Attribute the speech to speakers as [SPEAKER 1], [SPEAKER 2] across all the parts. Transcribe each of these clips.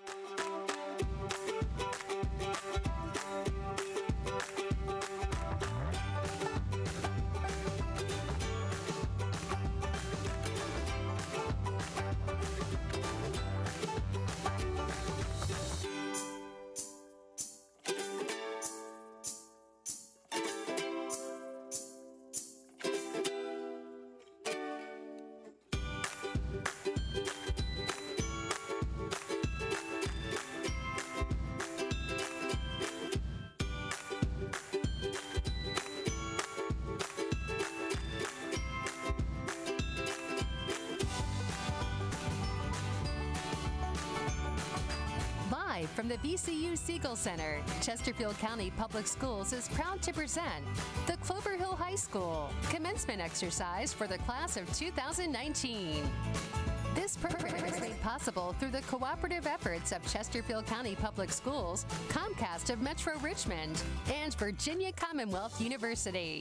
[SPEAKER 1] Live from the VCU Siegel Center, Chesterfield County Public Schools is proud to present the Clover Hill High School commencement exercise for the class of 2019. This program is made possible through the cooperative efforts of Chesterfield County Public Schools, Comcast of Metro Richmond, and Virginia Commonwealth University.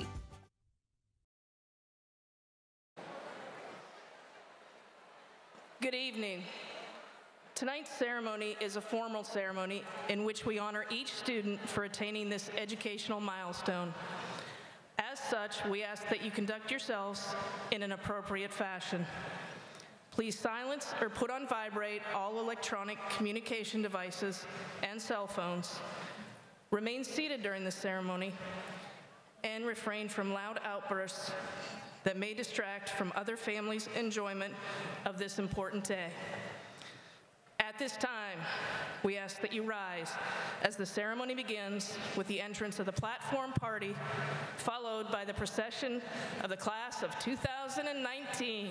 [SPEAKER 2] Good evening. Tonight's ceremony is a formal ceremony in which we honor each student for attaining this educational milestone. As such, we ask that you conduct yourselves in an appropriate fashion. Please silence or put on vibrate all electronic communication devices and cell phones. Remain seated during the ceremony and refrain from loud outbursts that may distract from other families' enjoyment of this important day. At this time, we ask that you rise as the ceremony begins with the entrance of the platform party, followed by the procession of the class of 2019.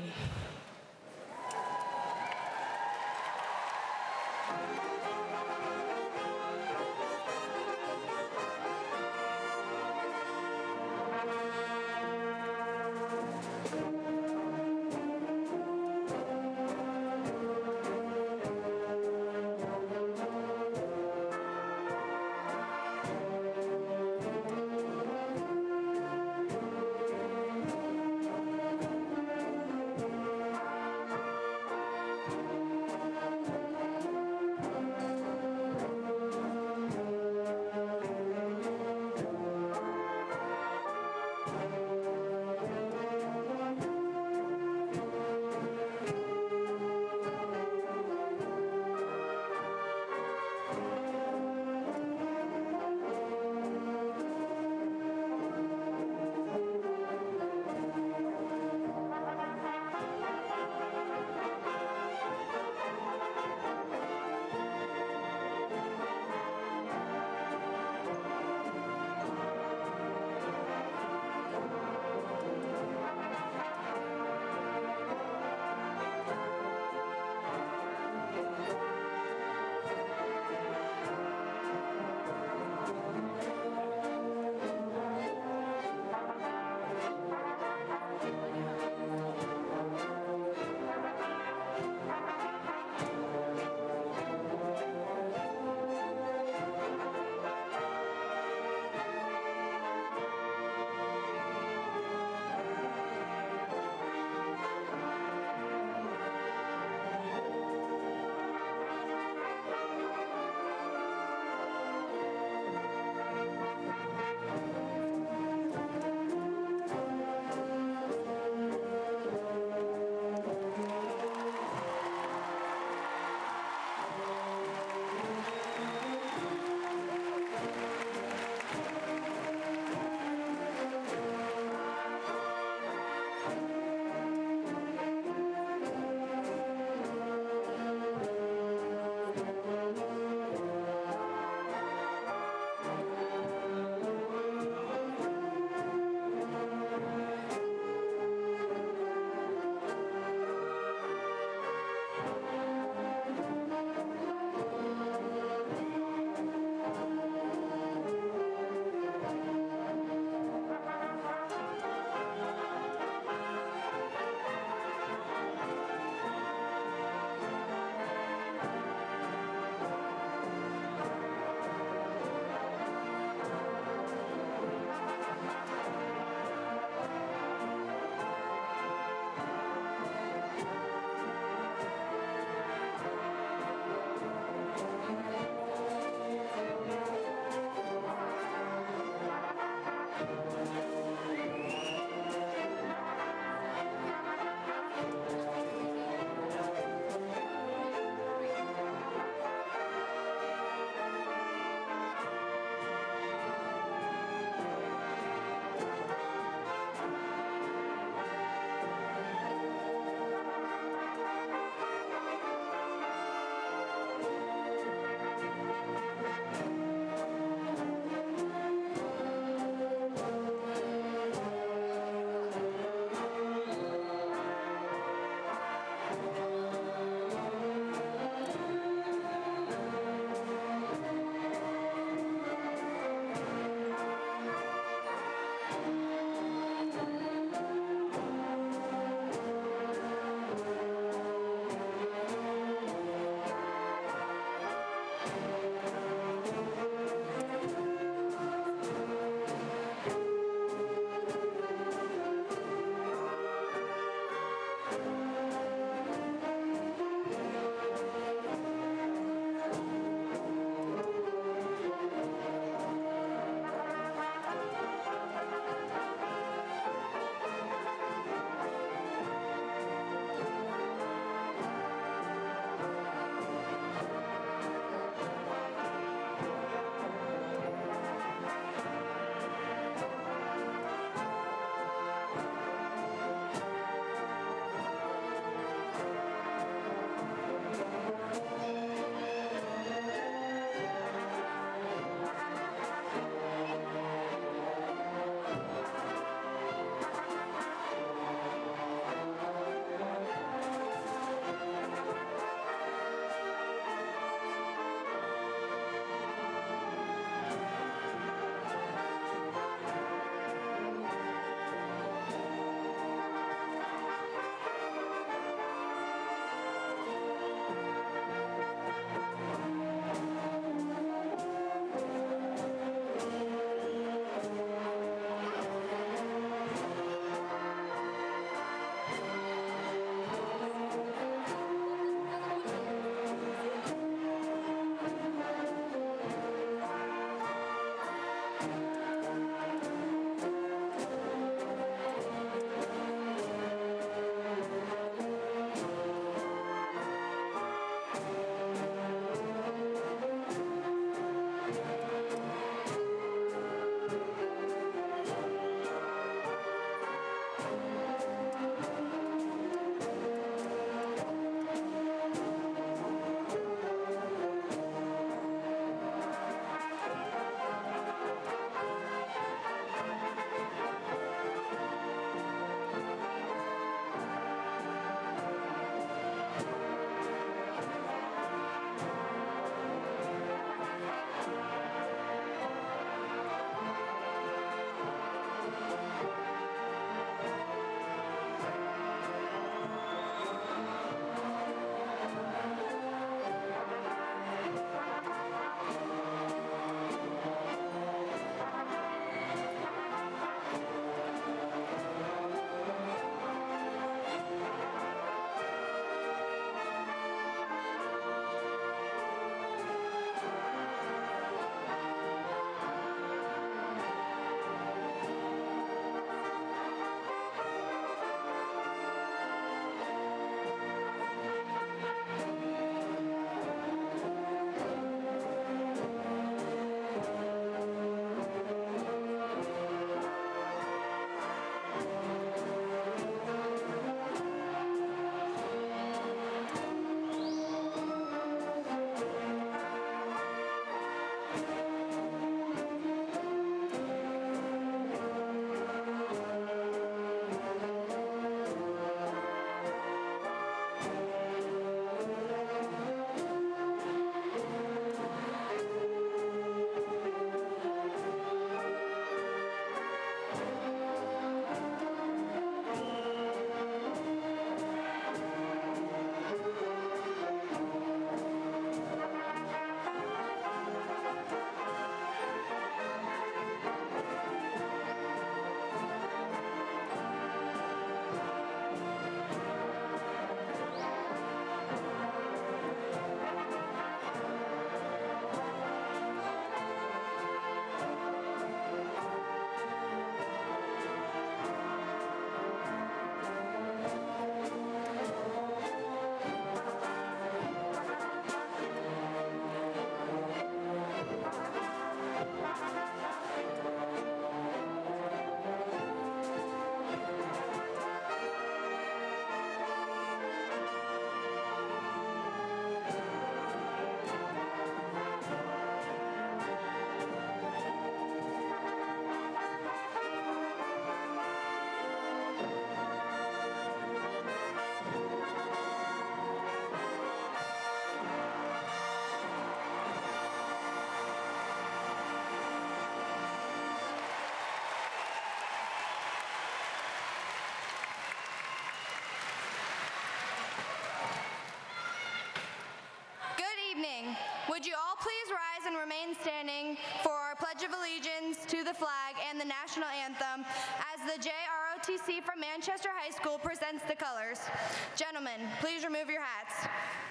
[SPEAKER 3] to the flag and the national anthem as the JROTC from Manchester High School presents the colors. Gentlemen, please remove your hats.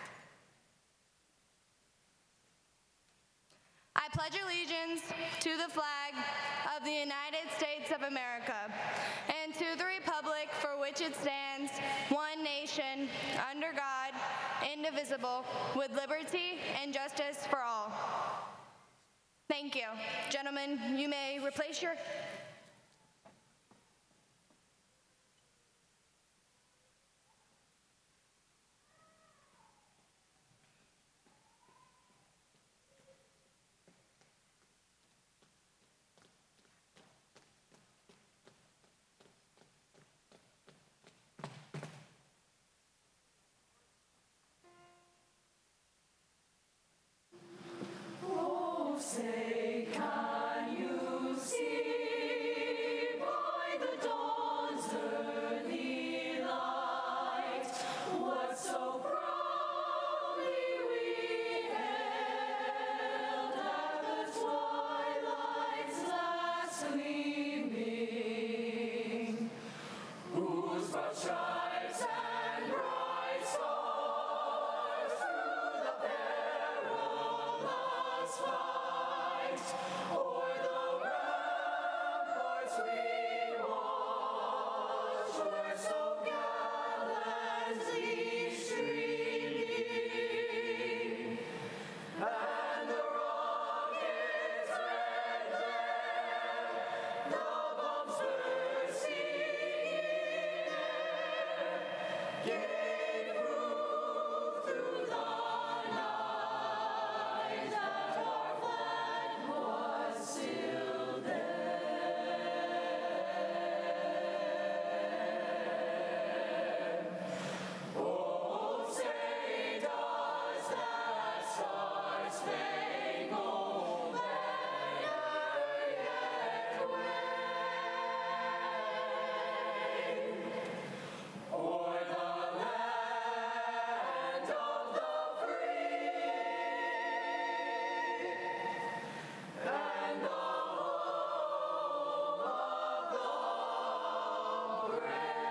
[SPEAKER 3] I pledge allegiance to the flag of the United States of America and to the republic for which it stands, one nation, under God, indivisible, with liberty and justice for all. Thank you. Gentlemen, you may replace your...
[SPEAKER 4] Say, can you see by the dawn's early light what so proudly we hailed at the twilight's last gleaming, whose broad stripes and bright stars through the perilous fight o'er the ramparts we watched were so gallantly streaming, and the rockets red there, the bombs bursting in air, gave proof through the night that our flag was still there. Oh, say does that star-spangled banner yet wave o'er the land of the free and the home of the brave?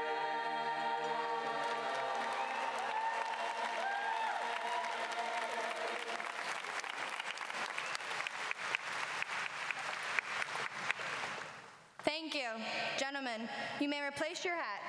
[SPEAKER 3] Thank you. Gentlemen, you may replace your hat.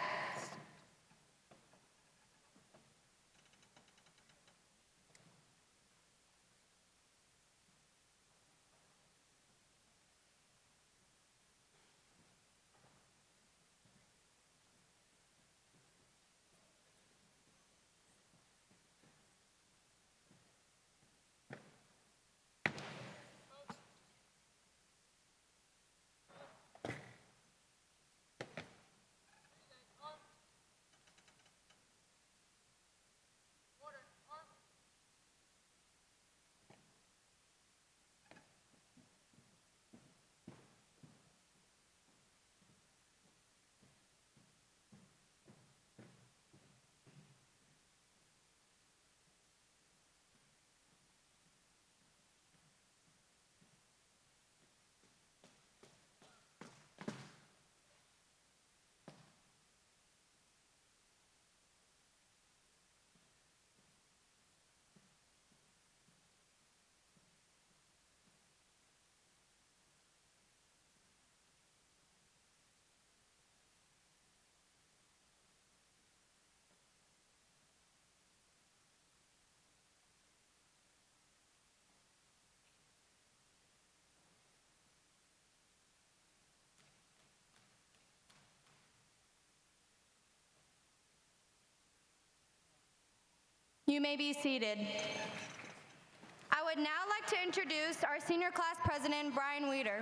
[SPEAKER 3] You may be seated. I would now like to introduce our senior class president, Brian Weeder.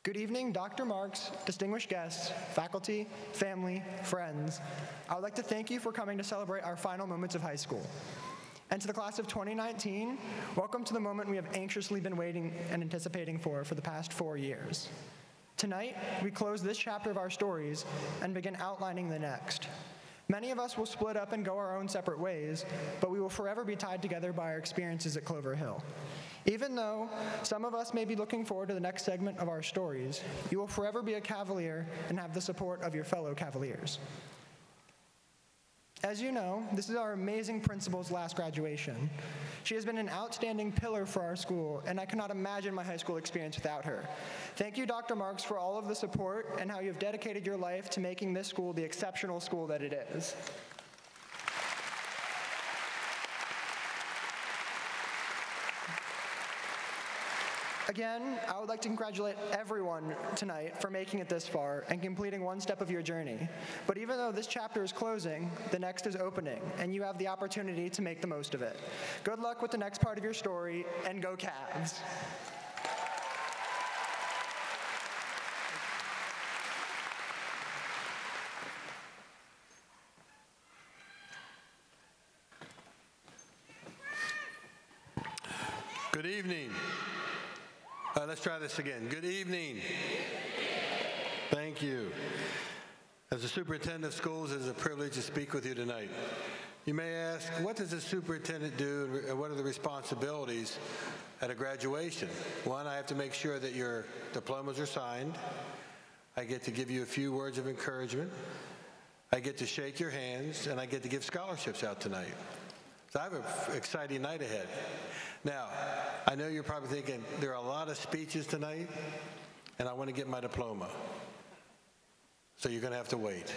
[SPEAKER 5] Good evening, Dr. Marks, distinguished guests, faculty, family, friends. I would like to thank you for coming to celebrate our final moments of high school. And to the class of 2019, welcome to the moment we have anxiously been waiting and anticipating for the past 4 years. Tonight, we close this chapter of our stories and begin outlining the next. Many of us will split up and go our own separate ways, but we will forever be tied together by our experiences at Clover Hill. Even though some of us may be looking forward to the next segment of our stories, you will forever be a Cavalier and have the support of your fellow Cavaliers. As you know, this is our amazing principal's last graduation. She has been an outstanding pillar for our school, and I cannot imagine my high school experience without her. Thank you, Dr. Marks, for all of the support and how you have dedicated your life to making this school the exceptional school that it is. Again, I would like to congratulate everyone tonight for making it this far and completing one step of your journey. But even though this chapter is closing, the next is opening, and you have the opportunity to make the most of it. Good luck with the next part of your story, and go Cavs!
[SPEAKER 6] Good evening. Let's try this again. Good evening. Thank you. As the superintendent of schools, it is a privilege to speak with you tonight. You may ask, what does a superintendent do and what are the responsibilities at a graduation? One, I have to make sure that your diplomas are signed. I get to give you a few words of encouragement. I get to shake your hands, and I get to give scholarships out tonight. So I have an exciting night ahead. Now, I know you're probably thinking, there are a lot of speeches tonight, and I want to get my diploma. So you're going to have to wait.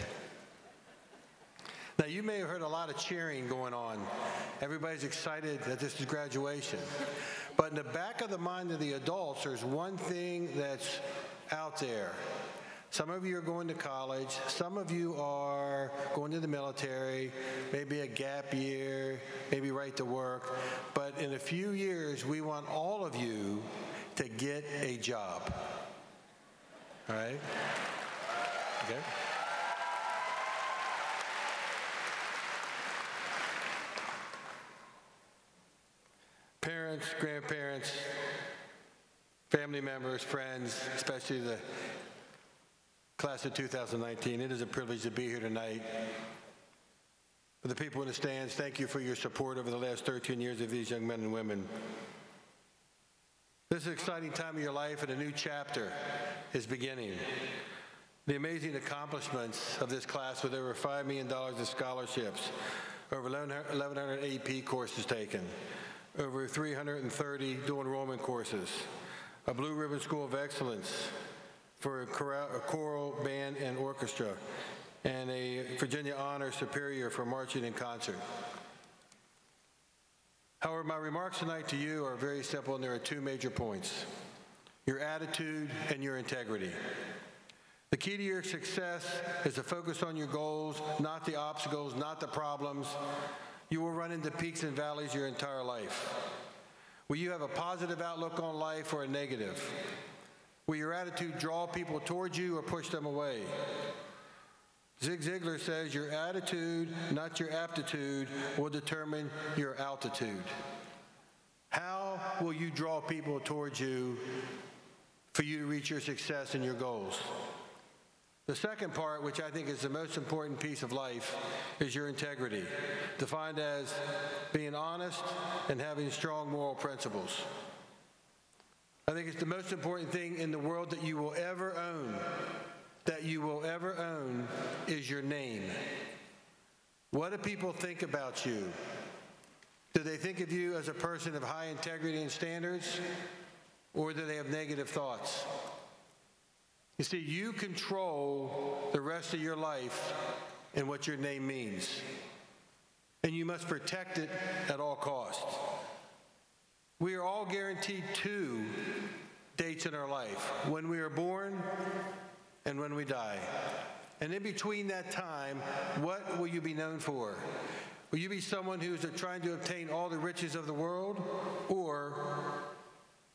[SPEAKER 6] Now, you may have heard a lot of cheering going on. Everybody's excited that this is graduation. But in the back of the mind of the adults, there's one thing that's out there. Some of you are going to college. Some of you are going to the military, maybe a gap year, maybe right to work. But in a few years, we want all of you to get a job. All right? Okay? Parents, grandparents, family members, friends, especially the class of 2019, it is a privilege to be here tonight. For the people in the stands, thank you for your support over the last 13 years of these young men and women. This is an exciting time of your life, and a new chapter is beginning. The amazing accomplishments of this class, with over $5 million in scholarships, over 1,100 AP courses taken, over 330 dual enrollment courses, a Blue Ribbon School of Excellence for a choral, band, and orchestra, and a Virginia Honor Superior for marching in concert. However, my remarks tonight to you are very simple, and there are two major points: your attitude and your integrity. The key to your success is to focus on your goals, not the obstacles, not the problems. You will run into peaks and valleys your entire life. Will you have a positive outlook on life or a negative? Will your attitude draw people towards you or push them away? Zig Ziglar says your attitude, not your aptitude, will determine your altitude. How will you draw people towards you for you to reach your success and your goals? The second part, which I think is the most important piece of life, is your integrity, defined as being honest and having strong moral principles. I think it's the most important thing in the world that you will ever own, is your name. What do people think about you? Do they think of you as a person of high integrity and standards, or do they have negative thoughts? You see, you control the rest of your life and what your name means, and you must protect it at all costs. We are all guaranteed two dates in our life: when we are born and when we die. And in between that time, what will you be known for? Will you be someone who is trying to obtain all the riches of the world, or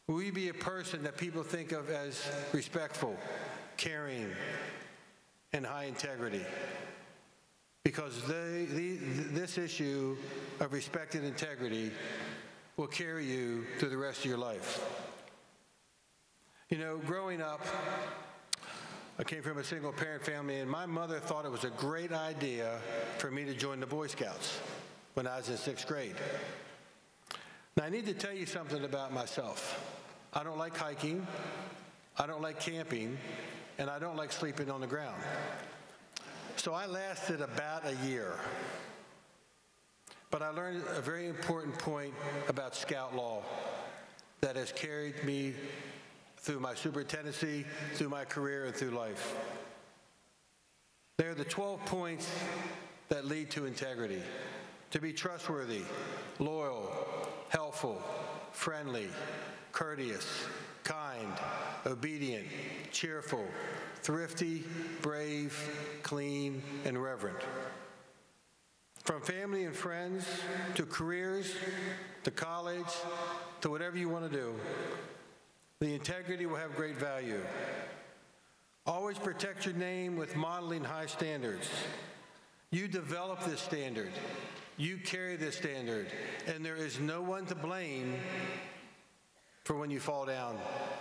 [SPEAKER 6] Will you be a person that people think of as respectful, caring, and high integrity? Because this issue of respect and integrity will carry you through the rest of your life. You know, growing up, I came from a single-parent family, and my mother thought it was a great idea for me to join the Boy Scouts when I was in 6th grade. Now, I need to tell you something about myself. I don't like hiking, I don't like camping, and I don't like sleeping on the ground. So I lasted about a year. But I learned a very important point about Scout law that has carried me through my superintendency, through my career, and through life. They are the 12 points that lead to integrity. To be trustworthy, loyal, helpful, friendly, courteous, kind, obedient, cheerful, thrifty, brave, clean, and reverent. From family and friends, to careers, to college, to whatever you want to do, the integrity will have great value. Always protect your name with modeling high standards. You develop this standard. You carry this standard. And there is no one to blame for when you fall down.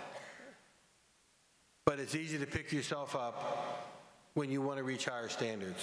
[SPEAKER 6] But it's easy to pick yourself up when you want to reach higher standards.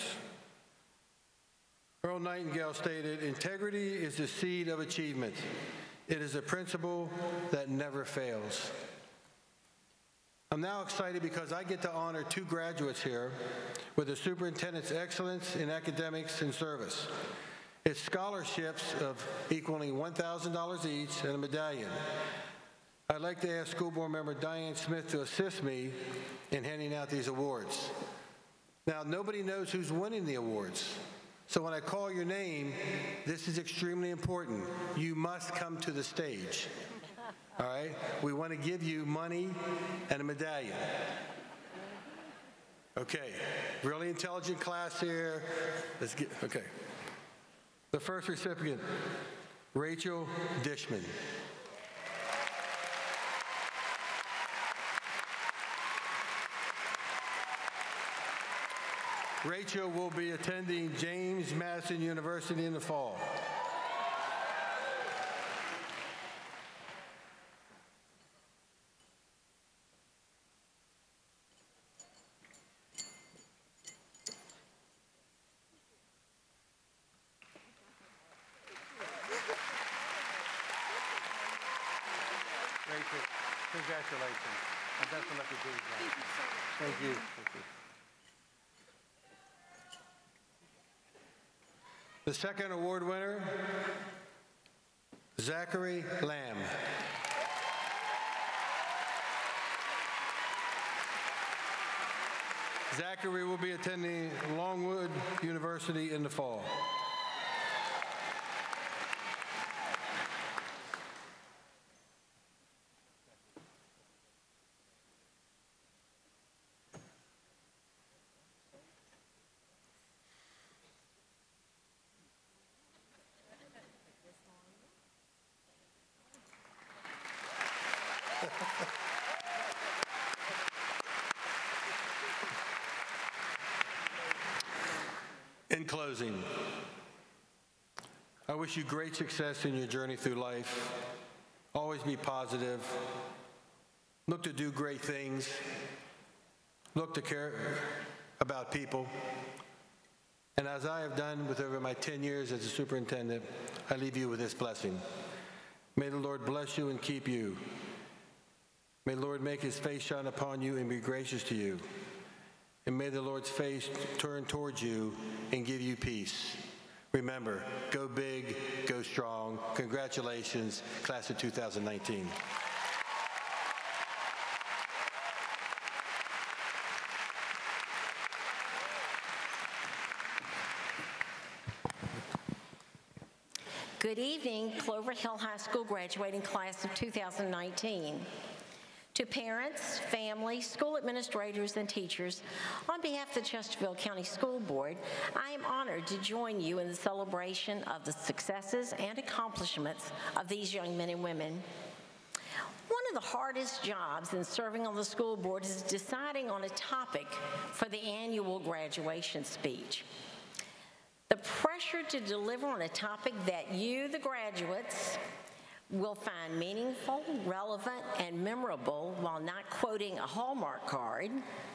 [SPEAKER 6] Earl Nightingale stated, "Integrity is the seed of achievement. It is a principle that never fails." I'm now excited because I get to honor 2 graduates here with the Superintendent's Excellence in Academics and Service. It's scholarships of equaling $1,000 each and a medallion. I'd like to ask School Board Member Diane Smith to assist me in handing out these awards. Now, nobody knows who's winning the awards. So when I call your name, this is extremely important. You must come to the stage. All right? We want to give you money and a medallion. Okay, really intelligent class here. Let's get, okay. The first recipient, Rachel Dishman. Rachel will be attending James Madison University in the fall. Rachel, congratulations. And best of luck at James Madison. Thank you. Thank you. The second award winner, Zachary Lamb. Zachary will be attending Longwood University in the fall. In closing, I wish you great success in your journey through life. Always be positive. Look to do great things. Look to care about people. And as I have done with over my 10 years as a superintendent, I leave you with this blessing. May the Lord bless you and keep you. May the Lord make his face shine upon you and be gracious to you. And may the Lord's face turn towards you and give you peace. Remember, go big, go strong. Congratulations, class of 2019.
[SPEAKER 7] Good evening, Clover Hill High School graduating class of 2019. To parents, families, school administrators, and teachers, on behalf of the Chesterfield County School Board, I am honored to join you in the celebration of the successes and accomplishments of these young men and women. One of the hardest jobs in serving on the school board is deciding on a topic for the annual graduation speech. The pressure to deliver on a topic that you, the graduates, will find meaningful, relevant, and memorable while not quoting a Hallmark card.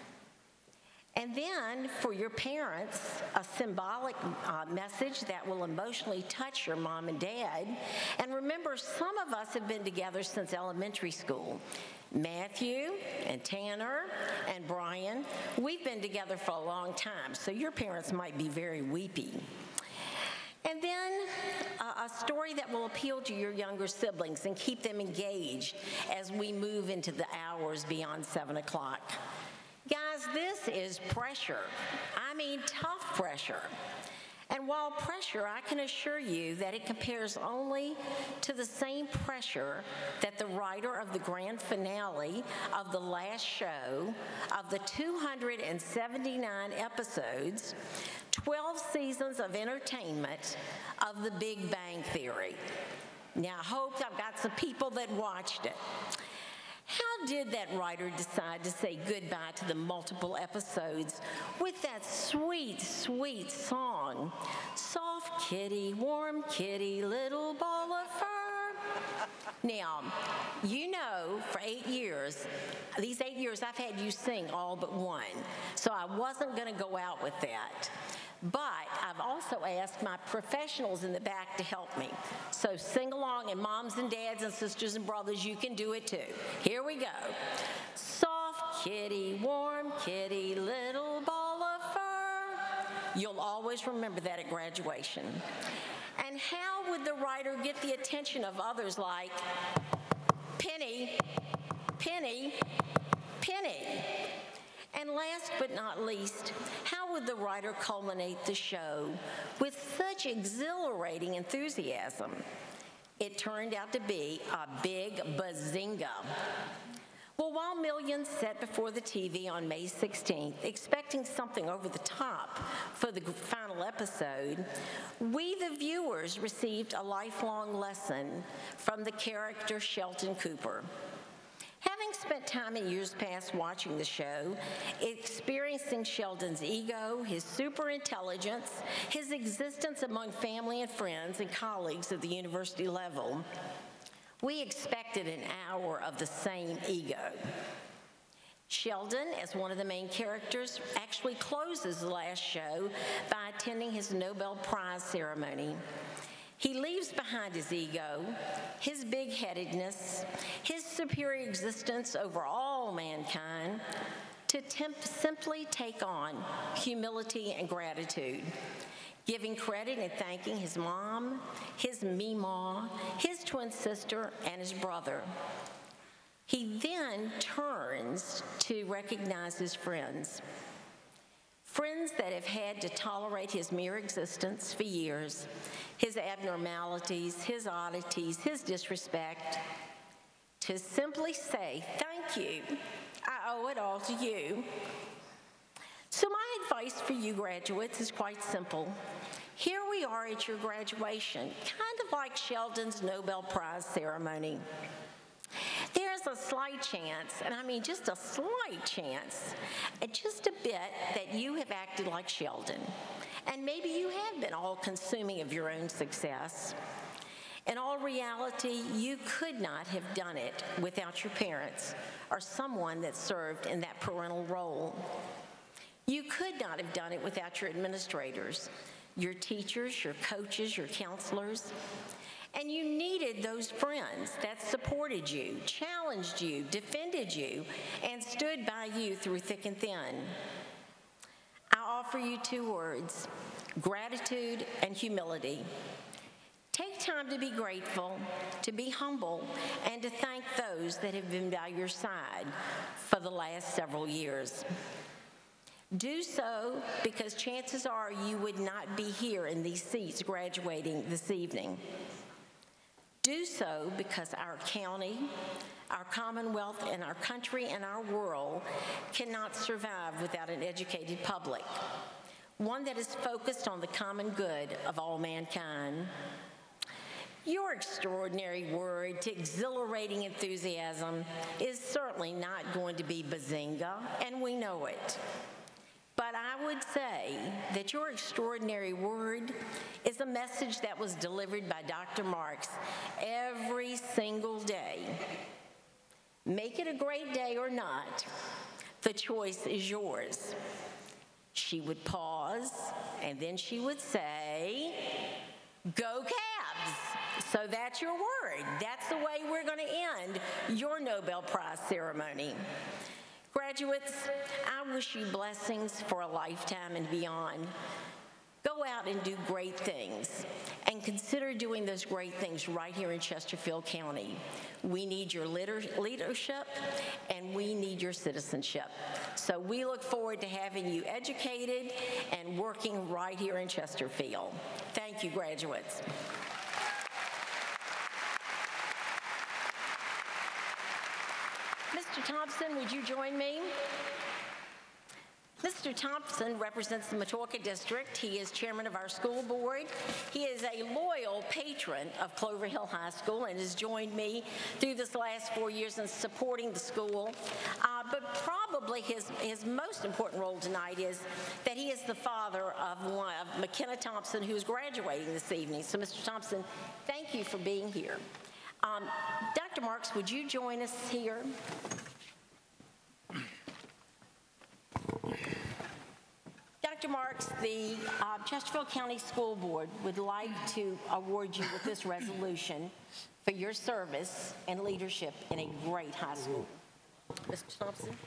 [SPEAKER 7] And then, for your parents, a symbolic message that will emotionally touch your mom and dad. And remember, some of us have been together since elementary school. Matthew and Tanner and Brian, we've been together for a long time, so your parents might be very weepy. And then a story that will appeal to your younger siblings and keep them engaged as we move into the hours beyond 7 o'clock. Guys, this is pressure. I mean, tough pressure. And while pressure, I can assure you that it compares only to the same pressure that the writer of the grand finale of the last show of the 279 episodes, 12 seasons of entertainment of The Big Bang Theory. Now, I hope I've got some people that watched it. How did that writer decide to say goodbye to the multiple episodes with that sweet, sweet song? Soft kitty, warm kitty, little ball of fur. Now, you know, for 8 years, these 8 years, I've had you sing all but one. So I wasn't going to go out with that. But I've also asked my professionals in the back to help me. So sing along, and moms and dads and sisters and brothers, you can do it too. Here we go. Soft kitty, warm kitty, little ball of fur. You'll always remember that at graduation. And how would the writer get the attention of others like Penny, Penny, Penny? And last but not least, how would the writer culminate the show with such exhilarating enthusiasm? It turned out to be a big bazinga. Well, while millions sat before the TV on May 16th, expecting something over the top for the final episode, we, the viewers, received a lifelong lesson from the character Sheldon Cooper. Having spent time in years past watching the show, experiencing Sheldon's ego, his superintelligence, his existence among family and friends and colleagues at the university level, we expected an hour of the same ego. Sheldon, as one of the main characters, actually closes the last show by attending his Nobel Prize ceremony. He leaves behind his ego, his big-headedness, his superior existence over all mankind, to simply take on humility and gratitude, giving credit and thanking his mom, his Meemaw, his twin sister, and his brother. He then turns to recognize his friends. Friends that have had to tolerate his mere existence for years, his abnormalities, his oddities, his disrespect, to simply say, thank you, I owe it all to you. So my advice for you graduates is quite simple. Here we are at your graduation, kind of like Sheldon's Nobel Prize ceremony. There's a slight chance, and I mean just a slight chance, just a bit, that you have acted like Sheldon. And maybe you have been all-consuming of your own success. In all reality, you could not have done it without your parents or someone that served in that parental role. You could not have done it without your administrators, your teachers, your coaches, your counselors. And you needed those friends that supported you, challenged you, defended you, and stood by you through thick and thin. I offer you two words: gratitude and humility. Take time to be grateful, to be humble, and to thank those that have been by your side for the last several years. Do so because chances are you would not be here in these seats graduating this evening. Do so because our county, our Commonwealth, and our country and our world cannot survive without an educated public, one that is focused on the common good of all mankind. Your extraordinary word to exhilarating enthusiasm is certainly not going to be bazinga, and we know it. But I would say that your extraordinary word is a message that was delivered by Dr. Marks every single day. Make it a great day or not, the choice is yours. She would pause, and then she would say, "Go Cavs." So that's your word. That's the way we're going to end your Nobel Prize ceremony. Graduates, I wish you blessings for a lifetime and beyond. Go out and do great things, and consider doing those great things right here in Chesterfield County. We need your leadership, and we need your citizenship. So we look forward to having you educated and working right here in Chesterfield. Thank you, graduates. Mr. Thompson, would you join me? Mr. Thompson represents the Matoaka District. He is chairman of our school board. He is a loyal patron of Clover Hill High School and has joined me through this last 4 years in supporting the school. But probably his most important role tonight is that he is the father of McKenna Thompson, who is graduating this evening. So, Mr. Thompson, thank you for being here. Dr. Marks, would you join us here? Dr. Marks, the Chesterfield County School Board would like to award you with this resolution for your service and leadership in a great high school. Mr. Thompson.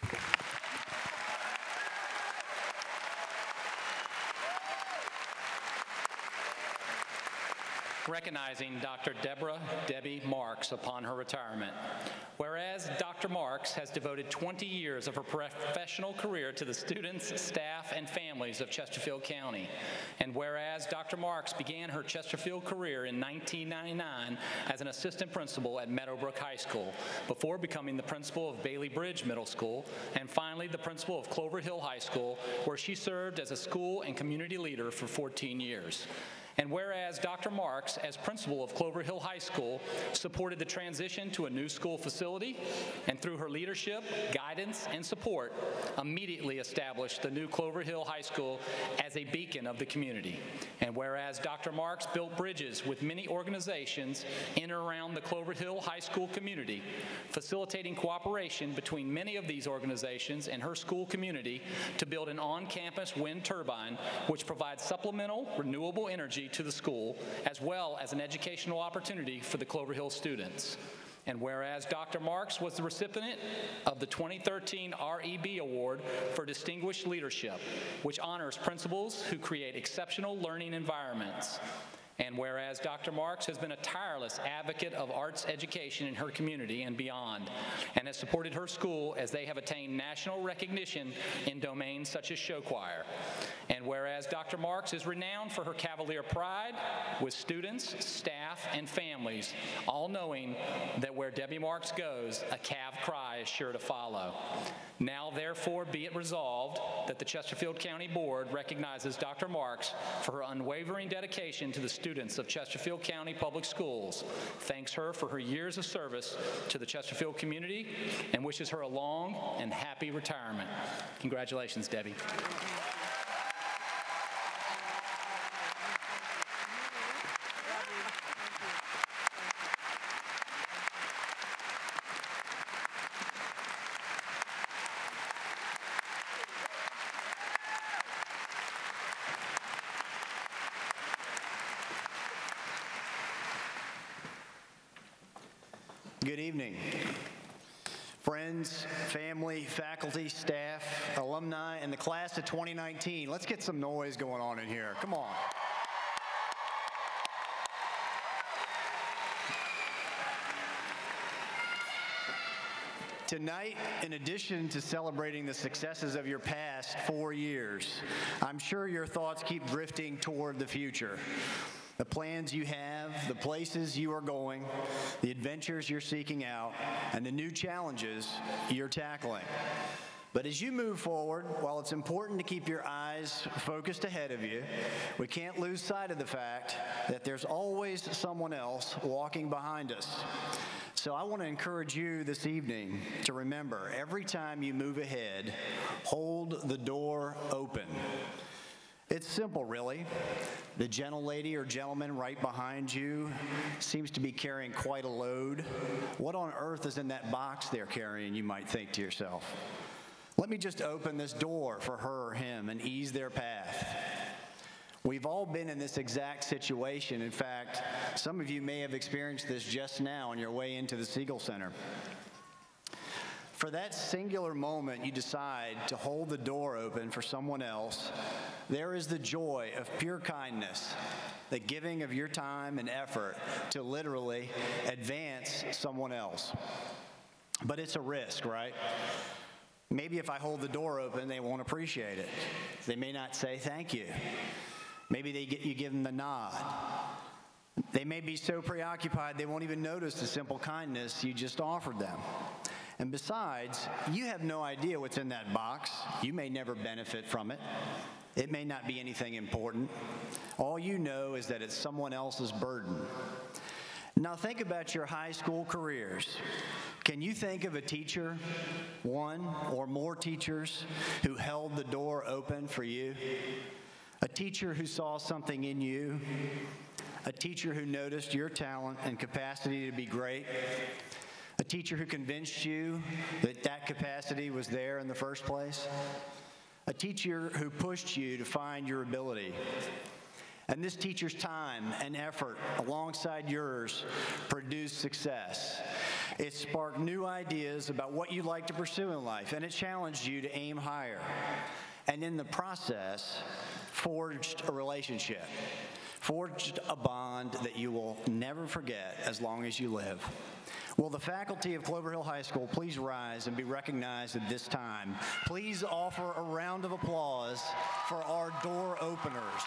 [SPEAKER 8] Recognizing Dr. Debbie Marks upon her retirement. Whereas Dr. Marks has devoted 20 years of her professional career to the students, staff, and families of Chesterfield County. And whereas Dr. Marks began her Chesterfield career in 1999 as an assistant principal at Meadowbrook High School, before becoming the principal of Bailey Bridge Middle School, and finally the principal of Clover Hill High School, where she served as a school and community leader for 14 years. And whereas Dr. Marks, as principal of Clover Hill High School, supported the transition to a new school facility, and through her leadership, guidance, and support, immediately established the new Clover Hill High School as a beacon of the community. And whereas Dr. Marks built bridges with many organizations in and around the Clover Hill High School community, facilitating cooperation between many of these organizations and her school community to build an on-campus wind turbine, which provides supplemental renewable energy to the school, as well as an educational opportunity for the Clover Hill students. And whereas Dr. Marks was the recipient of the 2013 REB Award for Distinguished Leadership, which honors principals who create exceptional learning environments. And whereas Dr. Marks has been a tireless advocate of arts education in her community and beyond, and has supported her school as they have attained national recognition in domains such as show choir. And whereas Dr. Marks is renowned for her cavalier pride with students, staff, and families, all knowing that where Debbie Marks goes, a Cav cry is sure to follow. Now, therefore, be it resolved that the Chesterfield County Board recognizes Dr. Marks for her unwavering dedication to the students of Chesterfield County Public Schools, thanks her for her years of service to the Chesterfield community, and wishes her a long and happy retirement. Congratulations, Debbie.
[SPEAKER 9] Good evening. Friends, family, faculty, staff, alumni, and the class of 2019. Let's get some noise going on in here. Come on. Tonight, in addition to celebrating the successes of your past 4 years, I'm sure your thoughts keep drifting toward the future. The plans you have, the places you are going, the adventures you're seeking out, and the new challenges you're tackling. But as you move forward, while it's important to keep your eyes focused ahead of you, we can't lose sight of the fact that there's always someone else walking behind us. So I want to encourage you this evening to remember, every time you move ahead, hold the door open. It's simple, really. The gentle lady or gentleman right behind you seems to be carrying quite a load. What on earth is in that box they're carrying, you might think to yourself. Let me just open this door for her or him and ease their path. We've all been in this exact situation. In fact, some of you may have experienced this just now on your way into the Siegel Center. For that singular moment you decide to hold the door open for someone else, there is the joy of pure kindness, the giving of your time and effort to literally advance someone else. But it's a risk, right? Maybe if I hold the door open, they won't appreciate it. They may not say thank you. Maybe you give them the nod. They may be so preoccupied they won't even notice the simple kindness you just offered them. And besides, you have no idea what's in that box. You may never benefit from it. It may not be anything important. All you know is that it's someone else's burden. Now think about your high school careers. Can you think of a teacher, one or more teachers, who held the door open for you? A teacher who saw something in you? A teacher who noticed your talent and capacity to be great? A teacher who convinced you that that capacity was there in the first place? A teacher who pushed you to find your ability? And this teacher's time and effort alongside yours produced success. It sparked new ideas about what you'd like to pursue in life, and it challenged you to aim higher. And in the process, forged a relationship, forged a bond that you will never forget as long as you live. Will the faculty of Clover Hill High School please rise and be recognized at this time? Please offer a round of applause for our door openers.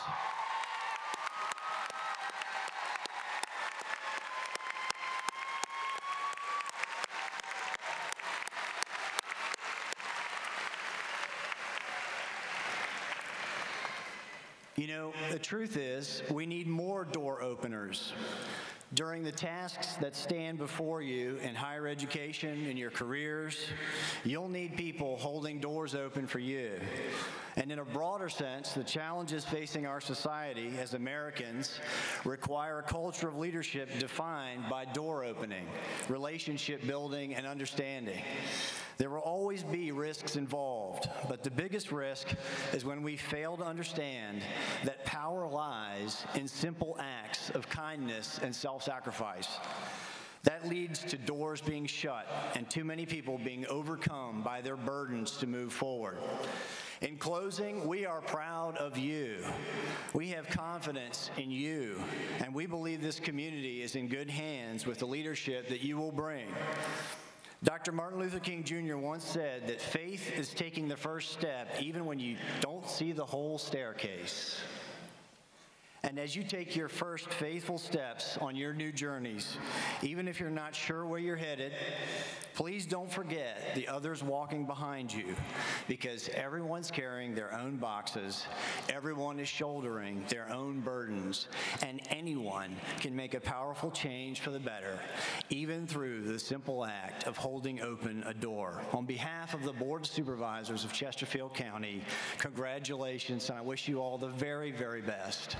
[SPEAKER 9] You know, the truth is, we need more door openers. During the tasks that stand before you in higher education, in your careers, you'll need people holding doors open for you. And in a broader sense, the challenges facing our society as Americans require a culture of leadership defined by door opening, relationship building, and understanding. There will always be risks involved, but the biggest risk is when we fail to understand that power lies in simple acts of kindness and self-sacrifice. That leads to doors being shut and too many people being overcome by their burdens to move forward. In closing, we are proud of you. We have confidence in you, and we believe this community is in good hands with the leadership that you will bring. Dr. Martin Luther King Jr. once said that faith is taking the first step even when you don't see the whole staircase. And as you take your first faithful steps on your new journeys, even if you're not sure where you're headed, please don't forget the others walking behind you, because everyone's carrying their own boxes, everyone is shouldering their own burdens, and anyone can make a powerful change for the better, even through the simple act of holding open a door. On behalf of the Board of Supervisors of Chesterfield County, congratulations, and I wish you all the very, very best.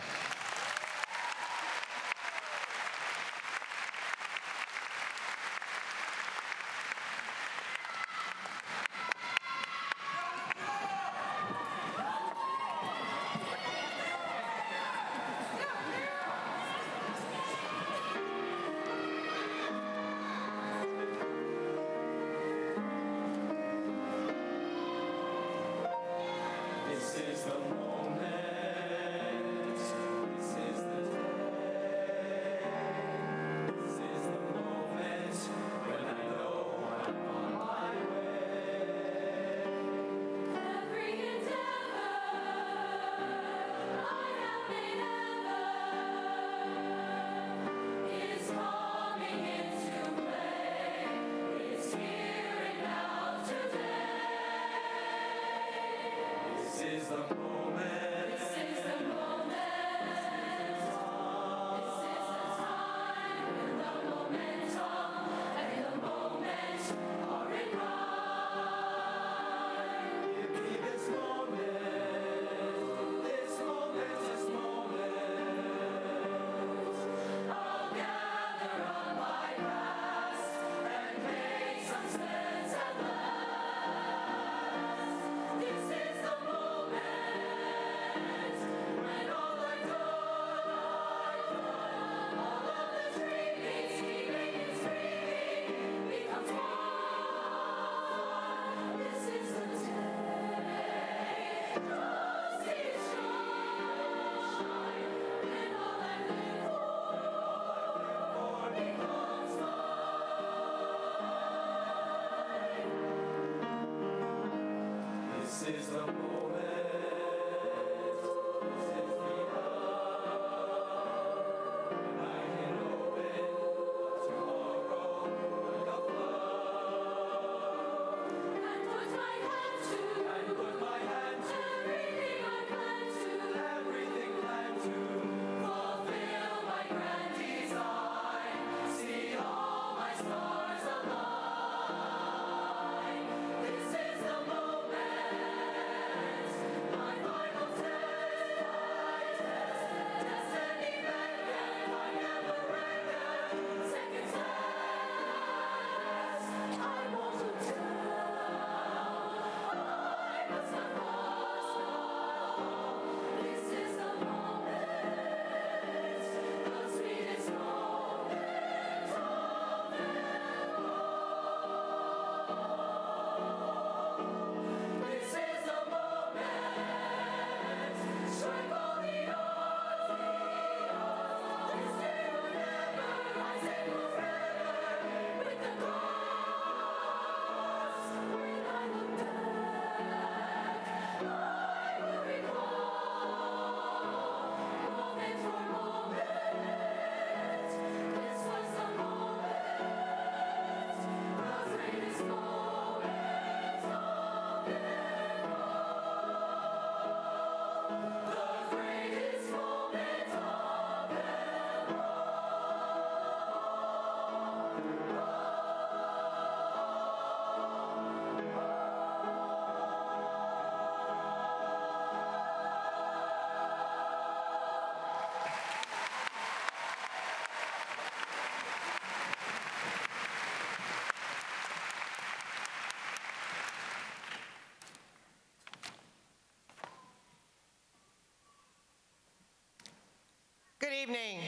[SPEAKER 10] Good evening.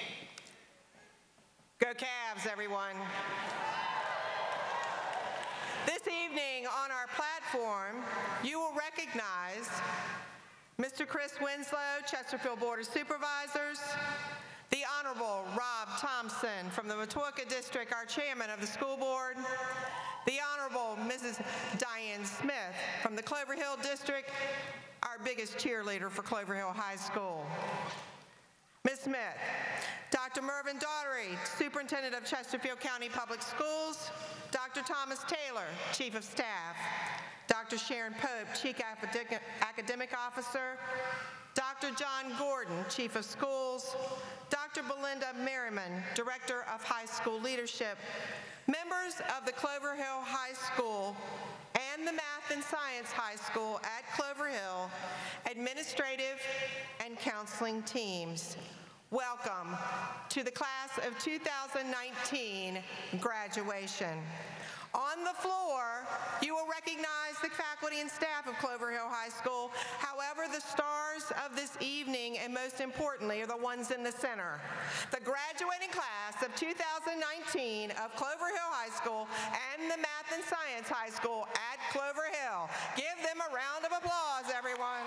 [SPEAKER 10] Go Cavs, everyone. This evening on our platform, you will recognize Mr. Chris Winslow, Chesterfield Board of Supervisors, the Honorable Rob Thompson from the Matoaka District, our Chairman of the School Board, the Honorable Mrs. Diane Smith from the Clover Hill District, our biggest cheerleader for Clover Hill High School. Ms. Smith, Dr. Mervyn Daughtery, Superintendent of Chesterfield County Public Schools, Dr. Thomas Taylor, Chief of Staff, Dr. Sharon Pope, Chief Academic Officer, Dr. John Gordon, Chief of Schools, Dr. Belinda Merriman, Director of High School Leadership, members of the Clover Hill High School and the Math and Science High School at Clover Hill, administrative and counseling teams. Welcome to the class of 2019 graduation. On the floor, you will recognize the faculty and staff of Clover Hill High School. However, the stars of this evening, and most importantly, are the ones in the center. The graduating class of 2019 of Clover Hill High School and the Math and Science High School at Clover Hill. Give them a round of applause, everyone.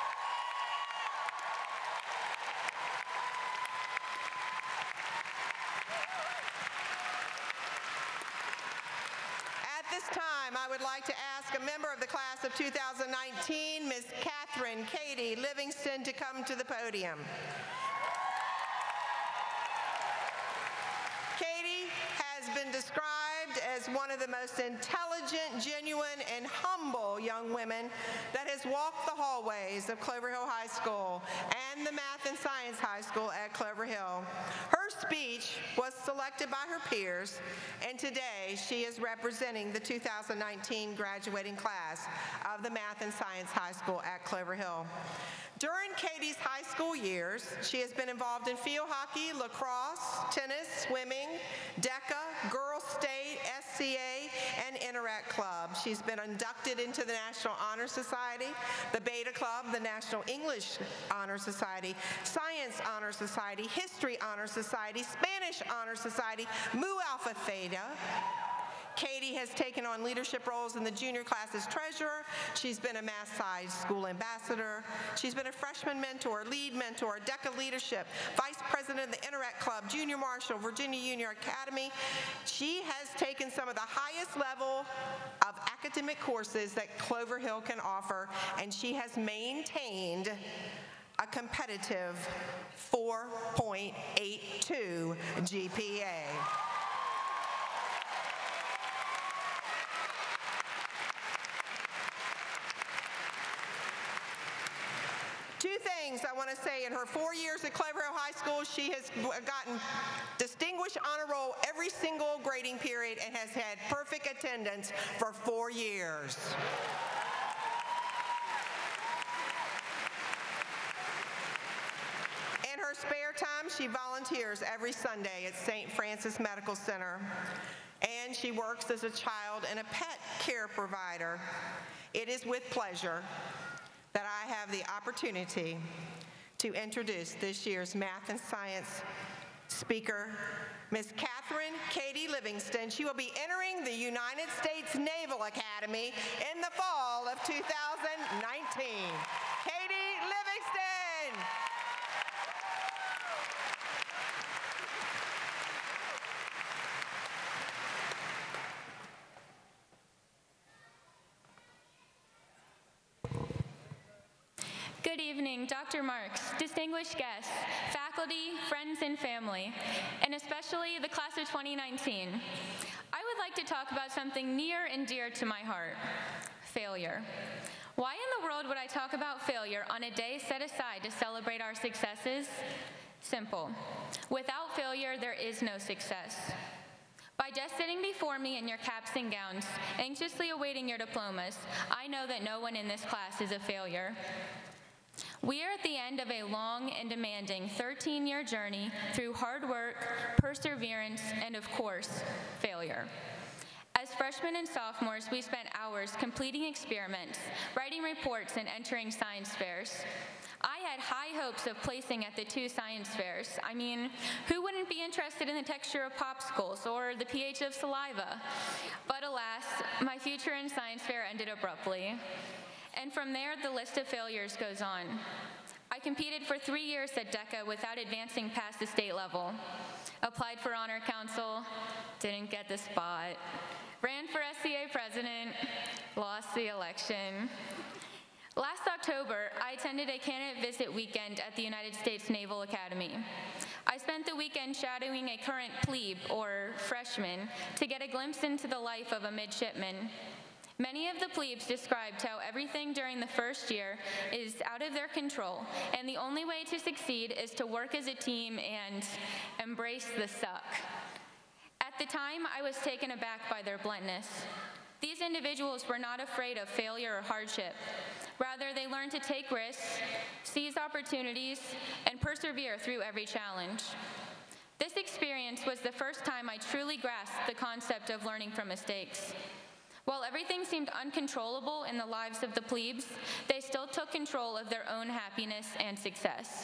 [SPEAKER 10] At this time, I would like to ask a member of the class of 2019, Ms. Catherine Katie Livingston, to come to the podium. Katie has been described described as one of the most intelligent, genuine, and humble young women that has walked the hallways of Clover Hill High School and the Math and Science High School at Clover Hill. Her speech was selected by her peers, and today she is representing the 2019 graduating class of the Math and Science High School at Clover Hill. During Katie's high school years, she has been involved in field hockey, lacrosse, tennis, swimming, DECA, Girls State, SCA, and Interact Club. She's been inducted into the National Honor Society, the Beta Club, the National English Honor Society, Science Honor Society, History Honor Society, Spanish Honor Society, Mu Alpha Theta. Katie has taken on leadership roles in the junior class as treasurer. She's been a Math Science School ambassador. She's been a freshman mentor, lead mentor, DECA leadership, vice president of the Interact Club, junior marshal, Virginia Junior Academy. She has taken some of the highest level of academic courses that Clover Hill can offer, and she has maintained a competitive 4.82 GPA. Two things I want to say. In her 4 years at Clover Hill High School, she has gotten distinguished honor roll every single grading period and has had perfect attendance for 4 years. In her spare time, she volunteers every Sunday at St. Francis Medical Center, and she works as a child and a pet care provider. It is with pleasure that I have the opportunity to introduce this year's Math and Science speaker, Miss Catherine Katie Livingston. She will be entering the United States Naval Academy in the fall of 2019. Katie Livingston!
[SPEAKER 11] Good evening, Dr. Marks, distinguished guests, faculty, friends, and family, and especially the class of 2019. I would like to talk about something near and dear to my heart: failure. Why in the world would I talk about failure on a day set aside to celebrate our successes? Simple. Without failure, there is no success. By just sitting before me in your caps and gowns, anxiously awaiting your diplomas, I know that no one in this class is a failure. We are at the end of a long and demanding 13-year journey through hard work, perseverance, and of course, failure. As freshmen and sophomores, we spent hours completing experiments, writing reports, and entering science fairs. I had high hopes of placing at the 2 science fairs. I mean, who wouldn't be interested in the texture of popsicles or the pH of saliva? But alas, my future in science fair ended abruptly. And from there, the list of failures goes on. I competed for 3 years at DECA without advancing past the state level. Applied for honor council, didn't get the spot. Ran for SCA president, lost the election. Last October, I attended a candidate visit weekend at the United States Naval Academy. I spent the weekend shadowing a current plebe, or freshman, to get a glimpse into the life of a midshipman. Many of the plebes described how everything during the first year is out of their control, and the only way to succeed is to work as a team and embrace the suck. At the time, I was taken aback by their bluntness. These individuals were not afraid of failure or hardship. Rather, they learned to take risks, seize opportunities, and persevere through every challenge. This experience was the first time I truly grasped the concept of learning from mistakes. While everything seemed uncontrollable in the lives of the plebes, they still took control of their own happiness and success.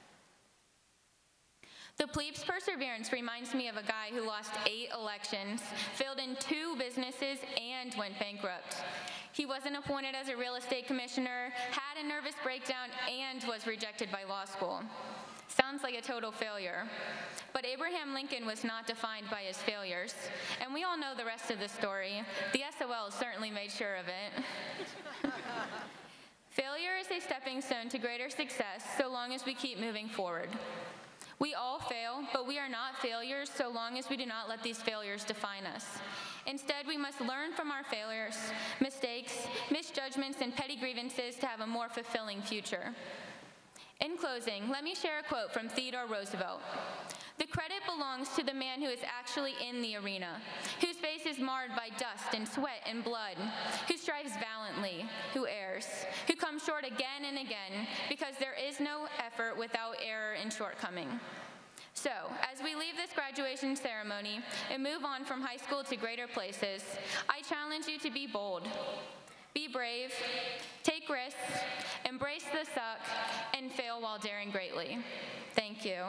[SPEAKER 11] The plebes' perseverance reminds me of a guy who lost 8 elections, failed in 2 businesses, and went bankrupt. He wasn't appointed as a real estate commissioner, had a nervous breakdown, and was rejected by law school. Sounds like a total failure. But Abraham Lincoln was not defined by his failures, and we all know the rest of the story. The SOL certainly made sure of it. Failure is a stepping stone to greater success so long as we keep moving forward. We all fail, but we are not failures so long as we do not let these failures define us. Instead, we must learn from our failures, mistakes, misjudgments, and petty grievances to have a more fulfilling future. In closing, let me share a quote from Theodore Roosevelt. "The credit belongs to the man who is actually in the arena, whose face is marred by dust and sweat and blood, who strives valiantly, who errs, who comes short again and again, because there is no effort without error and shortcoming." So, as we leave this graduation ceremony and move on from high school to greater places, I challenge you to be bold. Be brave, take risks, embrace the suck, and fail while daring greatly. Thank you.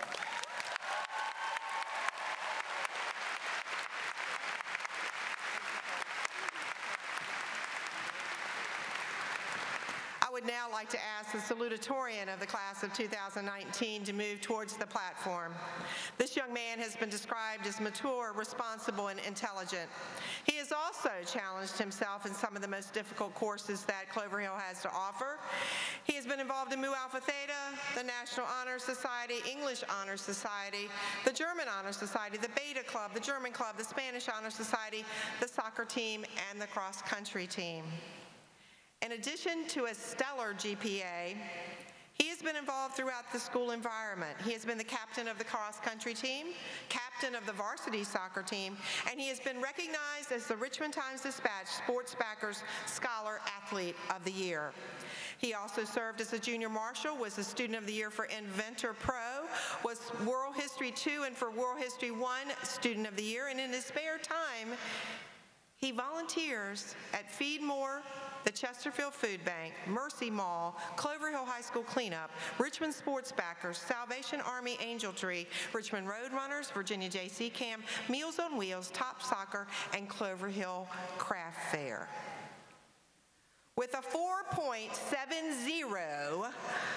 [SPEAKER 10] I would now like to ask the salutatorian of the class of 2019 to move towards the platform. This young man has been described as mature, responsible, and intelligent. He has also challenged himself in some of the most difficult courses that Clover Hill has to offer. He has been involved in Mu Alpha Theta, the National Honor Society, English Honor Society, the German Honor Society, the Beta Club, the German Club, the Spanish Honor Society, the soccer team, and the cross-country team. In addition to a stellar GPA, he has been involved throughout the school environment. He has been the captain of the cross-country team, captain of the varsity soccer team, and he has been recognized as the Richmond Times-Dispatch Sports Backers Scholar Athlete of the Year. He also served as a junior marshal, was the Student of the Year for Inventor Pro, was World History 2 and for World History 1 Student of the Year, and in his spare time, he volunteers at Feed More, the Chesterfield Food Bank, Mercy Mall, Clover Hill High School Cleanup, Richmond Sports Backers, Salvation Army Angel Tree, Richmond Roadrunners, Virginia JC Camp, Meals on Wheels, Top Soccer, and Clover Hill Craft Fair. With a 4.70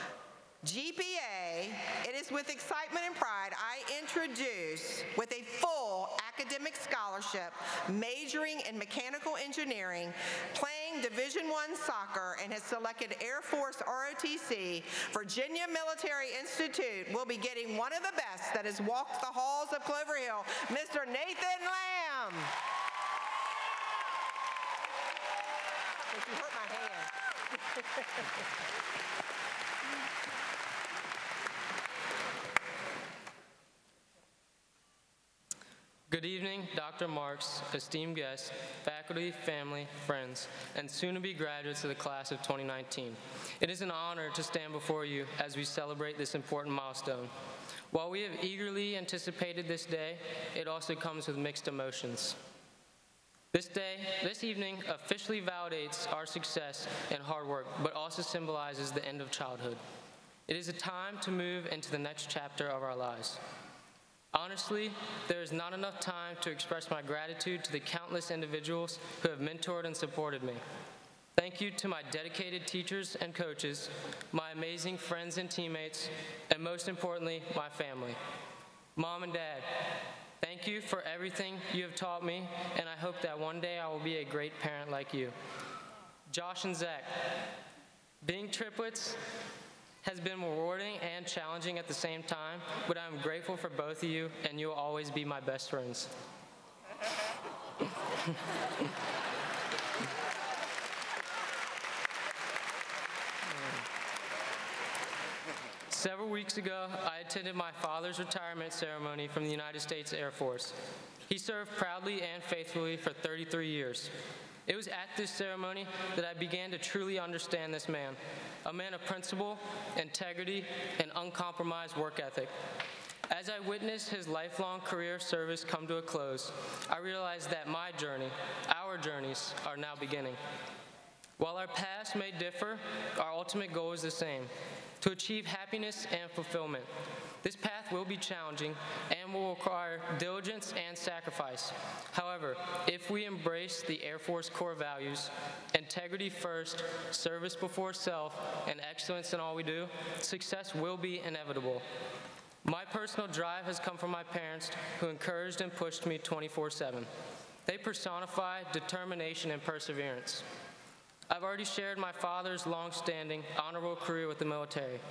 [SPEAKER 10] GPA, it is with excitement and pride I introduce, with a full academic scholarship, majoring in mechanical engineering, playing Division I soccer, and has selected Air Force ROTC, Virginia Military Institute, will be getting one of the best that has walked the halls of Clover Hill, Mr. Nathan Lamb. You hurt my hand.
[SPEAKER 12] Good evening, Dr. Marks, esteemed guests, faculty, family, friends, and soon-to-be graduates of the class of 2019. It is an honor to stand before you as we celebrate this important milestone. While we have eagerly anticipated this day, it also comes with mixed emotions. This evening officially validates our success and hard work, but also symbolizes the end of childhood. It is a time to move into the next chapter of our lives. Honestly, there is not enough time to express my gratitude to the countless individuals who have mentored and supported me. Thank you to my dedicated teachers and coaches, my amazing friends and teammates, and most importantly, my family. Mom and Dad, thank you for everything you have taught me, and I hope that one day I will be a great parent like you. Josh and Zach, being triplets has been rewarding and challenging at the same time, but I'm grateful for both of you, and you'll always be my best friends. Several weeks ago, I attended my father's retirement ceremony from the United States Air Force. He served proudly and faithfully for 33 years. It was at this ceremony that I began to truly understand this man, a man of principle, integrity, and uncompromised work ethic. As I witnessed his lifelong career service come to a close, I realized that my journey, our journeys, are now beginning. While our paths may differ, our ultimate goal is the same: to achieve happiness and fulfillment. This path will be challenging and will require diligence and sacrifice. However, if we embrace the Air Force core values, integrity first, service before self, and excellence in all we do, success will be inevitable. My personal drive has come from my parents, who encouraged and pushed me 24/7. They personify determination and perseverance. I've already shared my father's long-standing, honorable career with the military.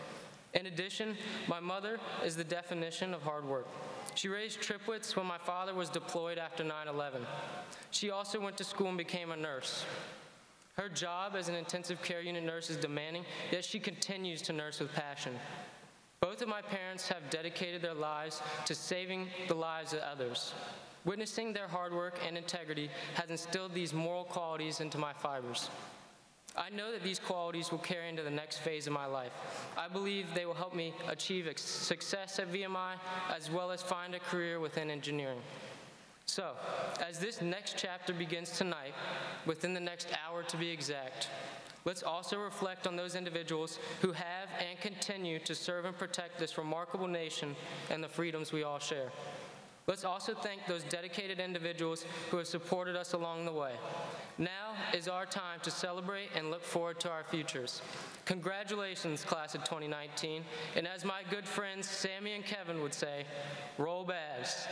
[SPEAKER 12] In addition, my mother is the definition of hard work. She raised triplets when my father was deployed after 9/11. She also went to school and became a nurse. Her job as an intensive care unit nurse is demanding, yet she continues to nurse with passion. Both of my parents have dedicated their lives to saving the lives of others. Witnessing their hard work and integrity has instilled these moral qualities into my fibers. I know that these qualities will carry into the next phase of my life. I believe they will help me achieve success at VMI as well as find a career within engineering. So, as this next chapter begins tonight, within the next hour to be exact, let's also reflect on those individuals who have and continue to serve and protect this remarkable nation and the freedoms we all share. Let's also thank those dedicated individuals who have supported us along the way. Now is our time to celebrate and look forward to our futures. Congratulations, class of 2019, and as my good friends Sammy and Kevin would say, roll bags.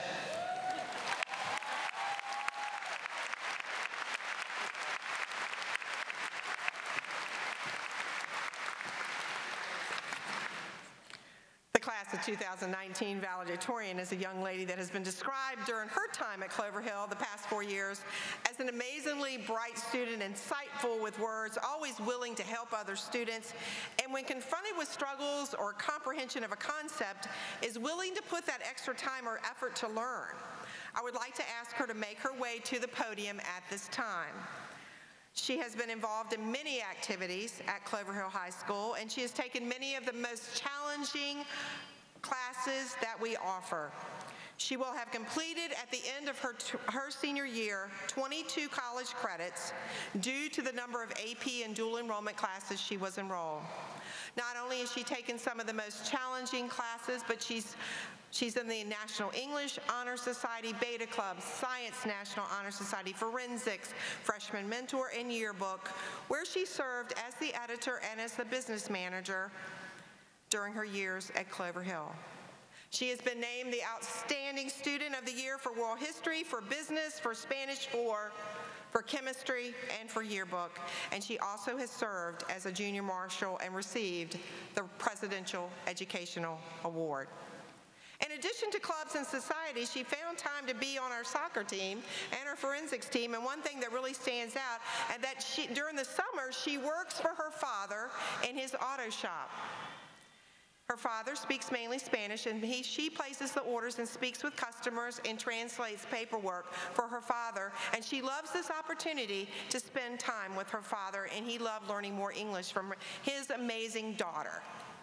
[SPEAKER 10] The class of 2019 valedictorian is a young lady that has been described during her time at Clover Hill the past 4 years as an amazingly bright student, insightful with words, always willing to help other students, and when confronted with struggles or comprehension of a concept, is willing to put that extra time or effort to learn. I would like to ask her to make her way to the podium at this time. She has been involved in many activities at Clover Hill High School, and she has taken many of the most challenging classes that we offer. She will have completed at the end of her senior year 22 college credits due to the number of AP and dual enrollment classes she was enrolled. Not only has she taken some of the most challenging classes, but she's in the National English Honor Society, Beta Club, Science National Honor Society, Forensics, Freshman Mentor, and Yearbook, where she served as the editor and as the business manager during her years at Clover Hill. She has been named the Outstanding Student of the Year for World History, for Business, for Spanish 4, for Chemistry, and for Yearbook. And she also has served as a junior marshal and received the Presidential Educational Award. In addition to clubs and societies, she found time to be on our soccer team and our forensics team, and one thing that really stands out is that during the summer, she works for her father in his auto shop. Her father speaks mainly Spanish, and she places the orders and speaks with customers and translates paperwork for her father, and she loves this opportunity to spend time with her father, and he loved learning more English from his amazing daughter.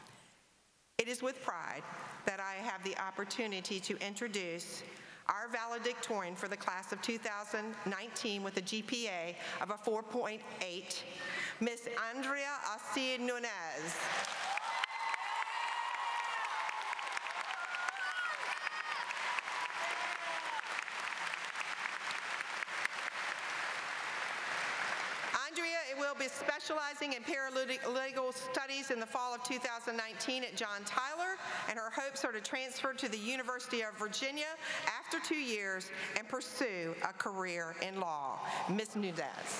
[SPEAKER 10] It is with pride that I have the opportunity to introduce our valedictorian for the class of 2019 with a GPA of a 4.8, Miss Andrea Asir Nunez. Andrea will be specializing in paralegal studies in the fall of 2019 at John Tyler, and her hopes are to transfer to the University of Virginia after 2 years and pursue a career in law. Ms. Nunez.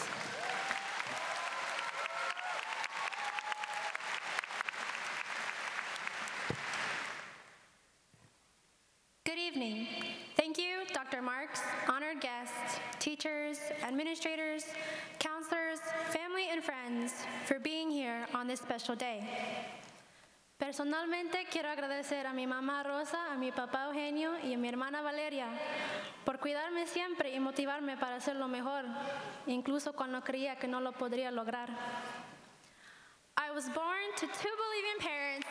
[SPEAKER 13] Good evening. Thank you, Dr. Marks, honored guests, teachers, administrators, counselors, family, and friends for being here on this special day. Personalmente quiero agradecer a mi mamá Rosa, a mi papá Eugenio y a mi hermana Valeria por cuidarme siempre y motivarme para hacer lo mejor, incluso cuando creía que no lo podría lograr. I was born to 2 believing parents.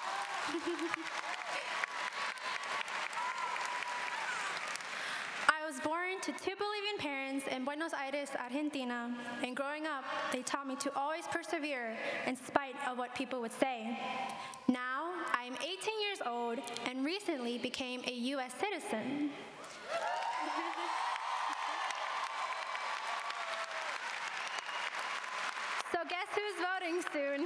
[SPEAKER 13] I was born to 2 believing parents in Buenos Aires, Argentina, and growing up, they taught me to always persevere in spite of what people would say. Now, I am 18 years old and recently became a U.S. citizen. So guess who's voting soon?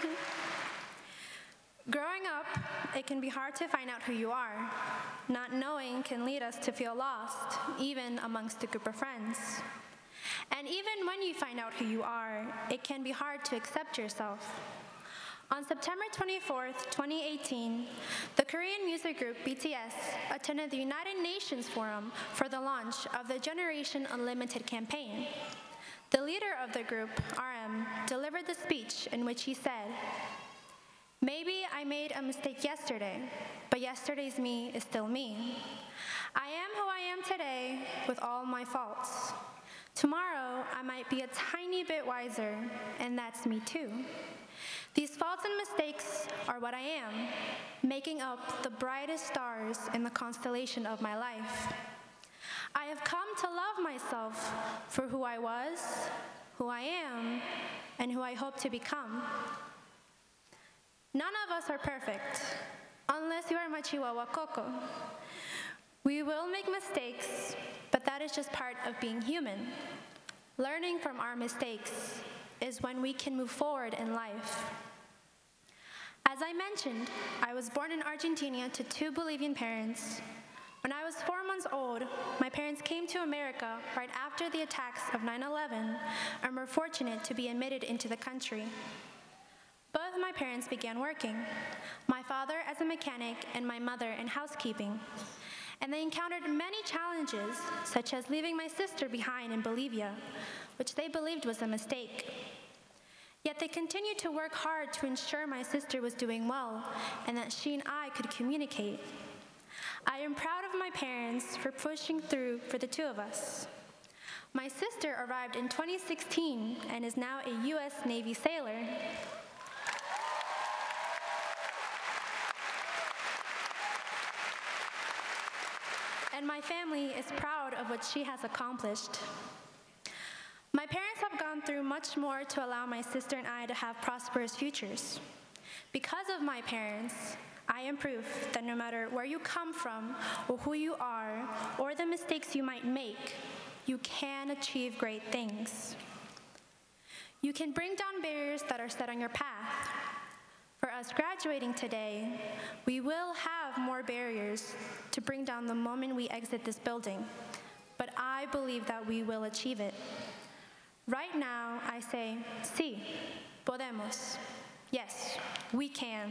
[SPEAKER 13] Growing up, it can be hard to find out who you are. Not knowing can lead us to feel lost, even amongst a group of friends. And even when you find out who you are, it can be hard to accept yourself. On September 24th, 2018, the Korean music group BTS attended the United Nations Forum for the launch of the Generation Unlimited campaign. The leader of the group, RM, delivered the speech in which he said, "Maybe I made a mistake yesterday, but yesterday's me is still me. I am who I am today with all my faults. Tomorrow, I might be a tiny bit wiser, and that's me too. These faults and mistakes are what I am, making up the brightest stars in the constellation of my life. I have come to love myself for who I was, who I am, and who I hope to become. None of us are perfect, unless you are my Chihuahua Coco. We will make mistakes, but that is just part of being human. Learning from our mistakes is when we can move forward in life." As I mentioned, I was born in Argentina to 2 Bolivian parents. When I was 4 months old, my parents came to America right after the attacks of 9/11 and were fortunate to be admitted into the country. Both my parents began working, my father as a mechanic and my mother in housekeeping. And they encountered many challenges, such as leaving my sister behind in Bolivia, which they believed was a mistake. Yet they continued to work hard to ensure my sister was doing well and that she and I could communicate. I am proud of my parents for pushing through for the 2 of us. My sister arrived in 2016 and is now a U.S. Navy sailor. And my family is proud of what she has accomplished. My parents have gone through much more to allow my sister and I to have prosperous futures. Because of my parents, I am proof that no matter where you come from or who you are or the mistakes you might make, you can achieve great things. You can bring down barriers that are set on your path. For us graduating today, we will have more barriers to bring down the moment we exit this building, but I believe that we will achieve it. Right now, I say, sí, podemos. Yes, we can.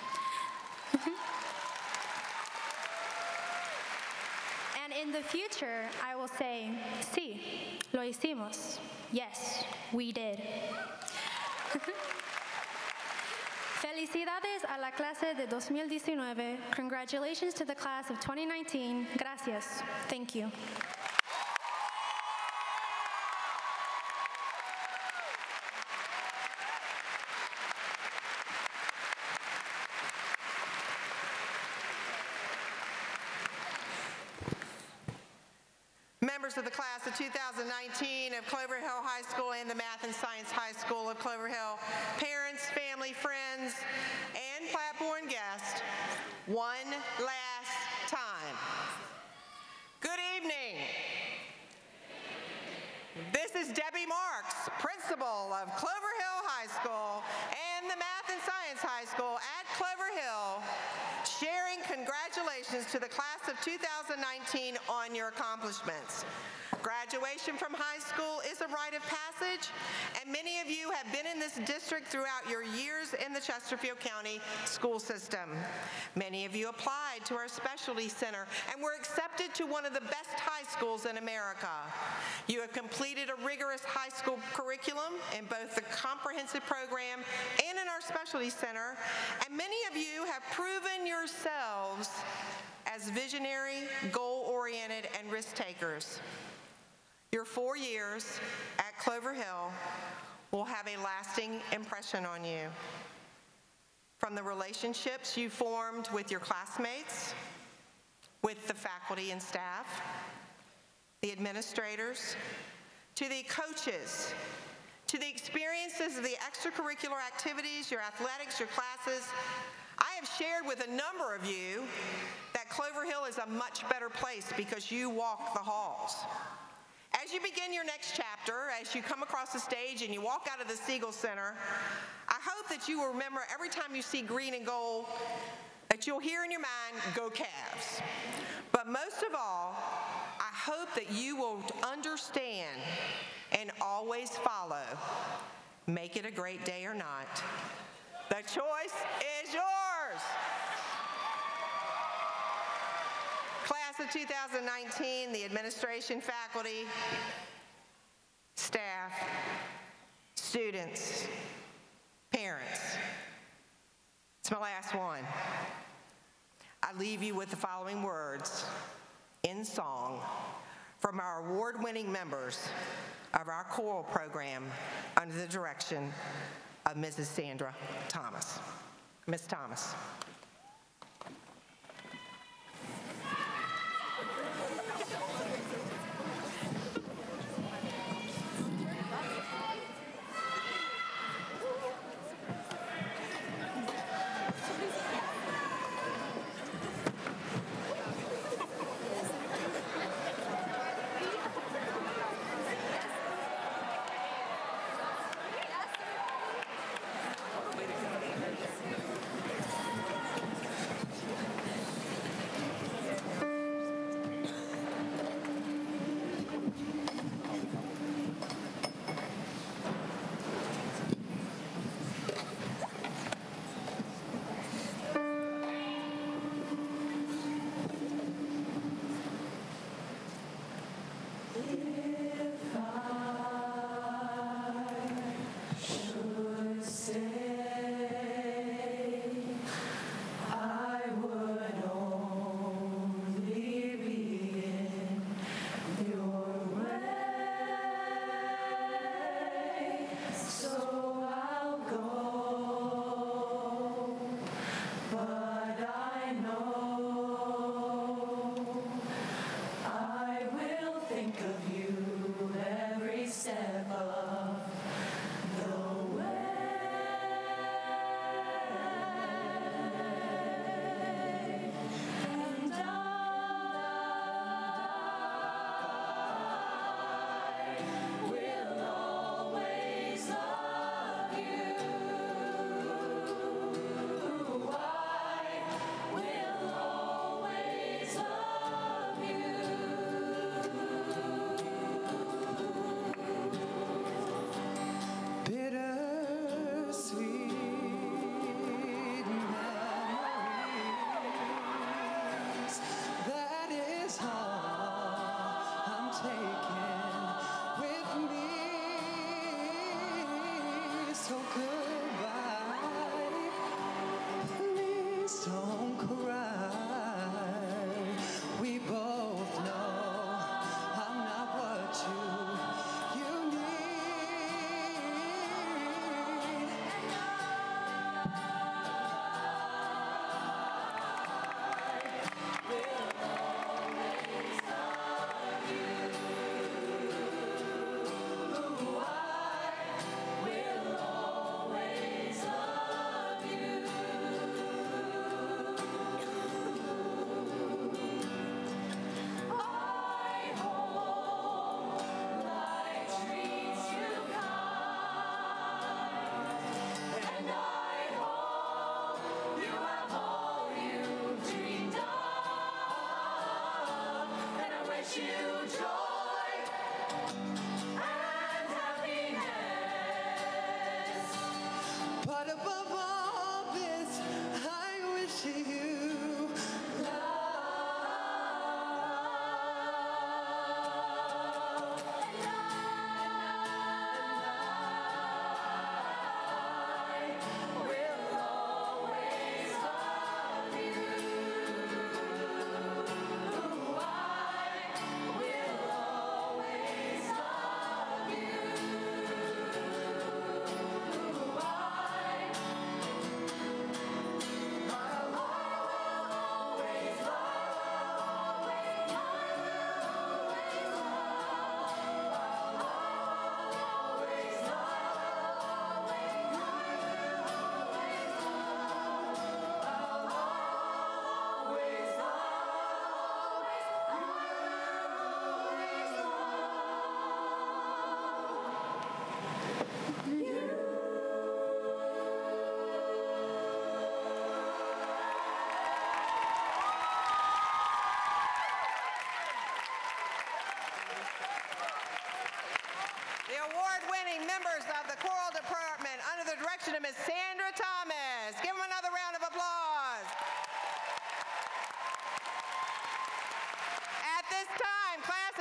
[SPEAKER 13] And in the future, I will say, sí, lo hicimos. Yes, we did. Felicidades a la clase de 2019. Congratulations to the class of 2019. Gracias. Thank you.
[SPEAKER 10] Members of the class of 2019 of Clover Hill High School and the Math and Science High School of Clover Hill, parents, family, friends, and platform guests, one last time. Good evening. This is Debbie Marks, principal of Clover Hill High School and the Math and Science High School at Clover Hill, sharing congratulations to the class of 2019 on your accomplishments. Graduation from high school is a rite of passage, and many of you have been in this district throughout your years in the Chesterfield County school system. Many of you applied to our specialty center and were accepted to one of the best high schools in America. You have completed a rigorous high school curriculum in both the comprehensive program and in our specialty center, and many of you have proven yourselves as visionary, goal-oriented, and risk-takers. Your 4 years at Clover Hill will have a lasting impression on you. From the relationships you formed with your classmates, with the faculty and staff, the administrators, to the coaches, to the experiences of the extracurricular activities, your athletics, your classes, I have shared with a number of you that Clover Hill is a much better place because you walk the halls. As you begin your next chapter, as you come across the stage and you walk out of the Siegel Center, I hope that you will remember every time you see green and gold that you'll hear in your mind, go Cavs. But most of all, I hope that you will understand and always follow, make it a great day or not. The choice is yours. Class of 2019, the administration, faculty, staff, students, parents. It's my last one. I leave you with the following words in song from our award-winning members of our choral program under the direction of Mrs. Sandra Thomas. Ms. Thomas.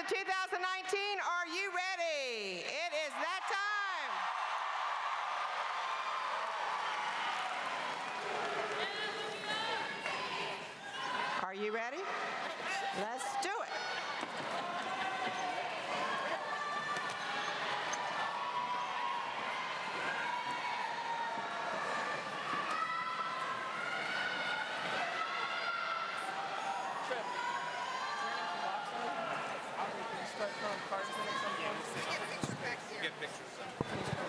[SPEAKER 10] of 2019, are you ready? It is that time. Are you ready? Let's do it.
[SPEAKER 14] Get pictures of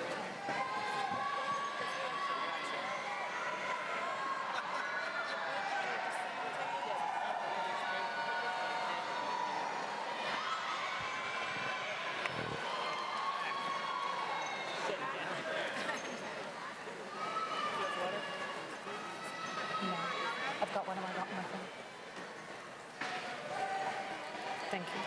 [SPEAKER 15] I've got one of my phone. Thank you.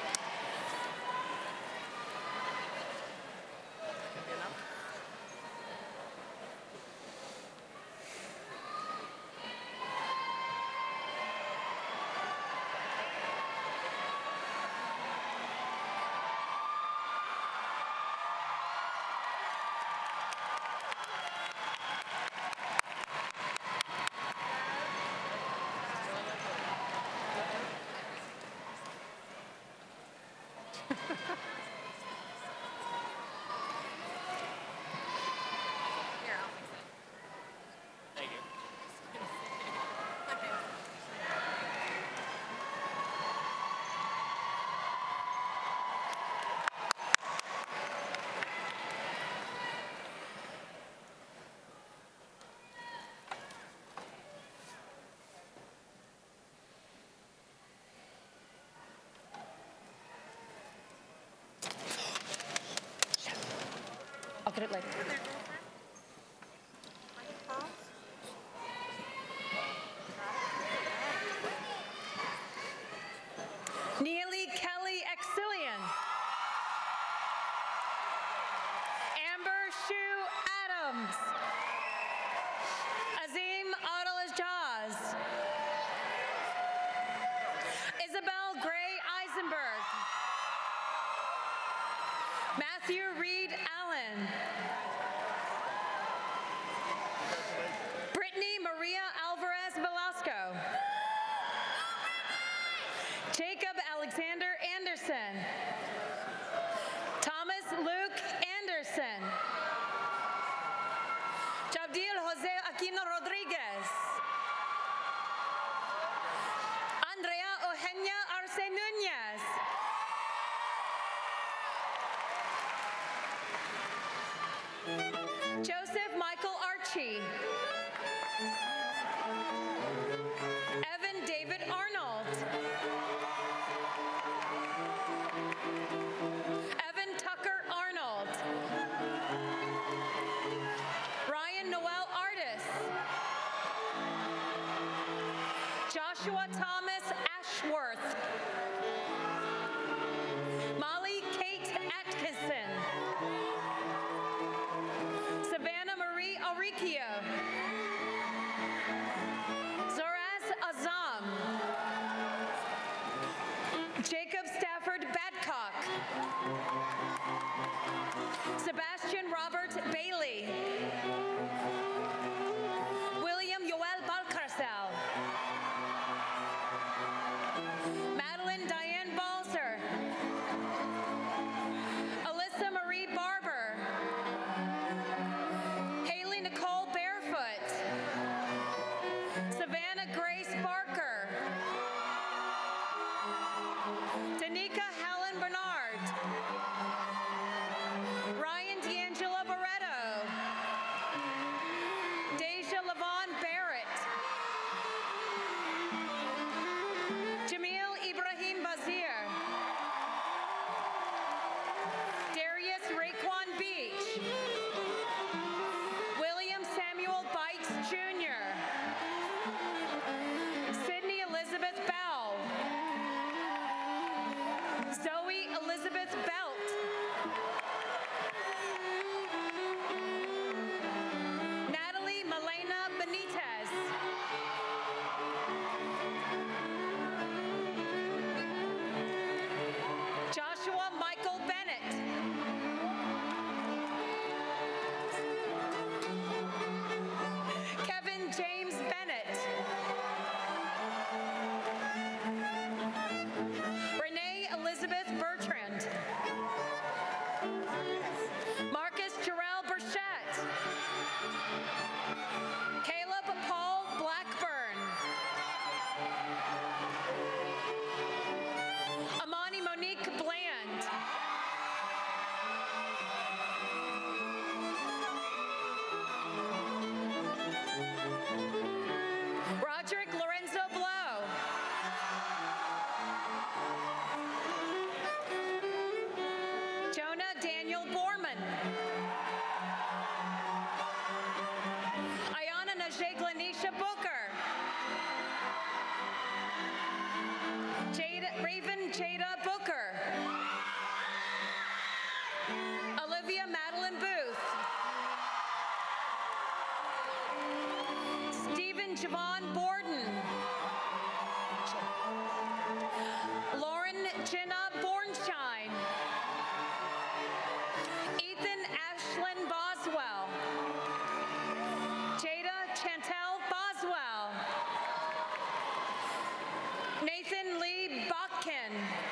[SPEAKER 15] I'll get it later.
[SPEAKER 16] Neely Kelly Exilian. Amber Shue Adams. Azim Adel Jaz. Isabel Gray Eisenberg. Matthew Reed Allen. Brittany Maria Alvarez Velasco. Jacob Alexander Anderson. Thomas Luke Anderson. Jabdiel Jose Aquino Rodriguez. Andrea Eugenia Arce Nunez. Joseph Michael Archie. Evan David Arnold. Evan Tucker Arnold. Ryan Noel Artis. Joshua Thomas Ashworth. Molly Kate Atkinson. Savannah Marie Auricchio. Zoraz Azam. Jacob Stafford Badcock. Sebastian Robert Bailey. William Yoel Balcarcel. Madeline Diane Balzer. Alyssa Marie Barber. Haley Nicole Barefoot. Savannah Grace Barker. Javon Borden. Lauren Jenna Bornstein. Ethan Ashlyn Boswell. Jada Chantel Boswell. Nathan Lee Botkin.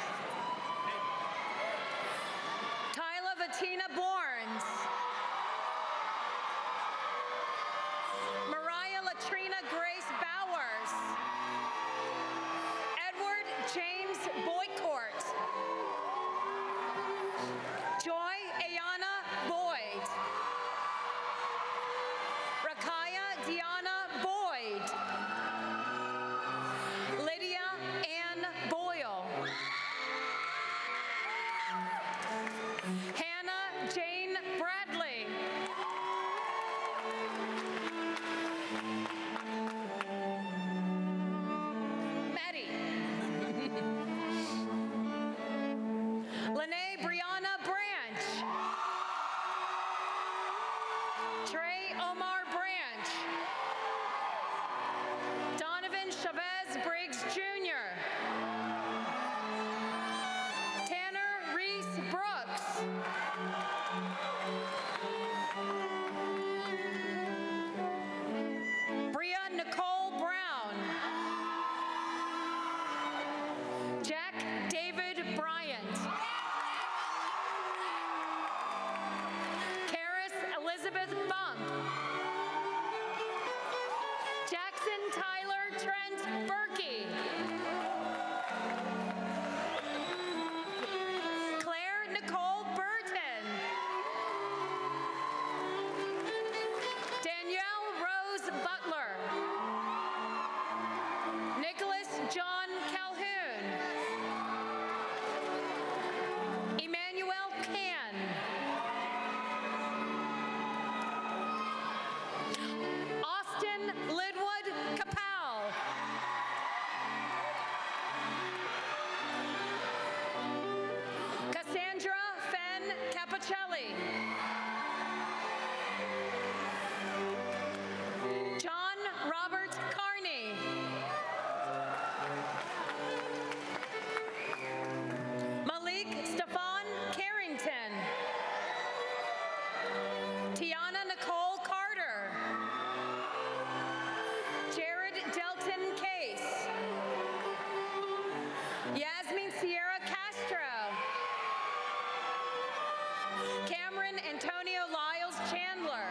[SPEAKER 16] Tyler Vatina Borns. Mariah Latrina Grace Bowers. Edward James Boycourt. Joy Ayana Boyd. Rakaya Deanna Boyd. Lydia Ann Boyle. Hannah Jane Bradley. Maddie. Lene Brianna Branch. Trey Omar Branch. Donovan Chavez Briggs Jr. Tanner Reese Brooks. Bria Nicole Brown. Jack David Bryant. Karis Elizabeth Bump. Jackson Tyler Trent Berkey. Claire Nicole Burton. Danielle Rose Butler. Nicholas John Calhoun. Emmanuel Can. Austin Lidwood Capel. Cassandra Fenn Capicelli. John Robert Carney. Malik Stefan Carrington. Tiana Nicole Carter. Jared Delton Case. Yasmin Sierra Castro. Cameron Antonio Lyles Chandler.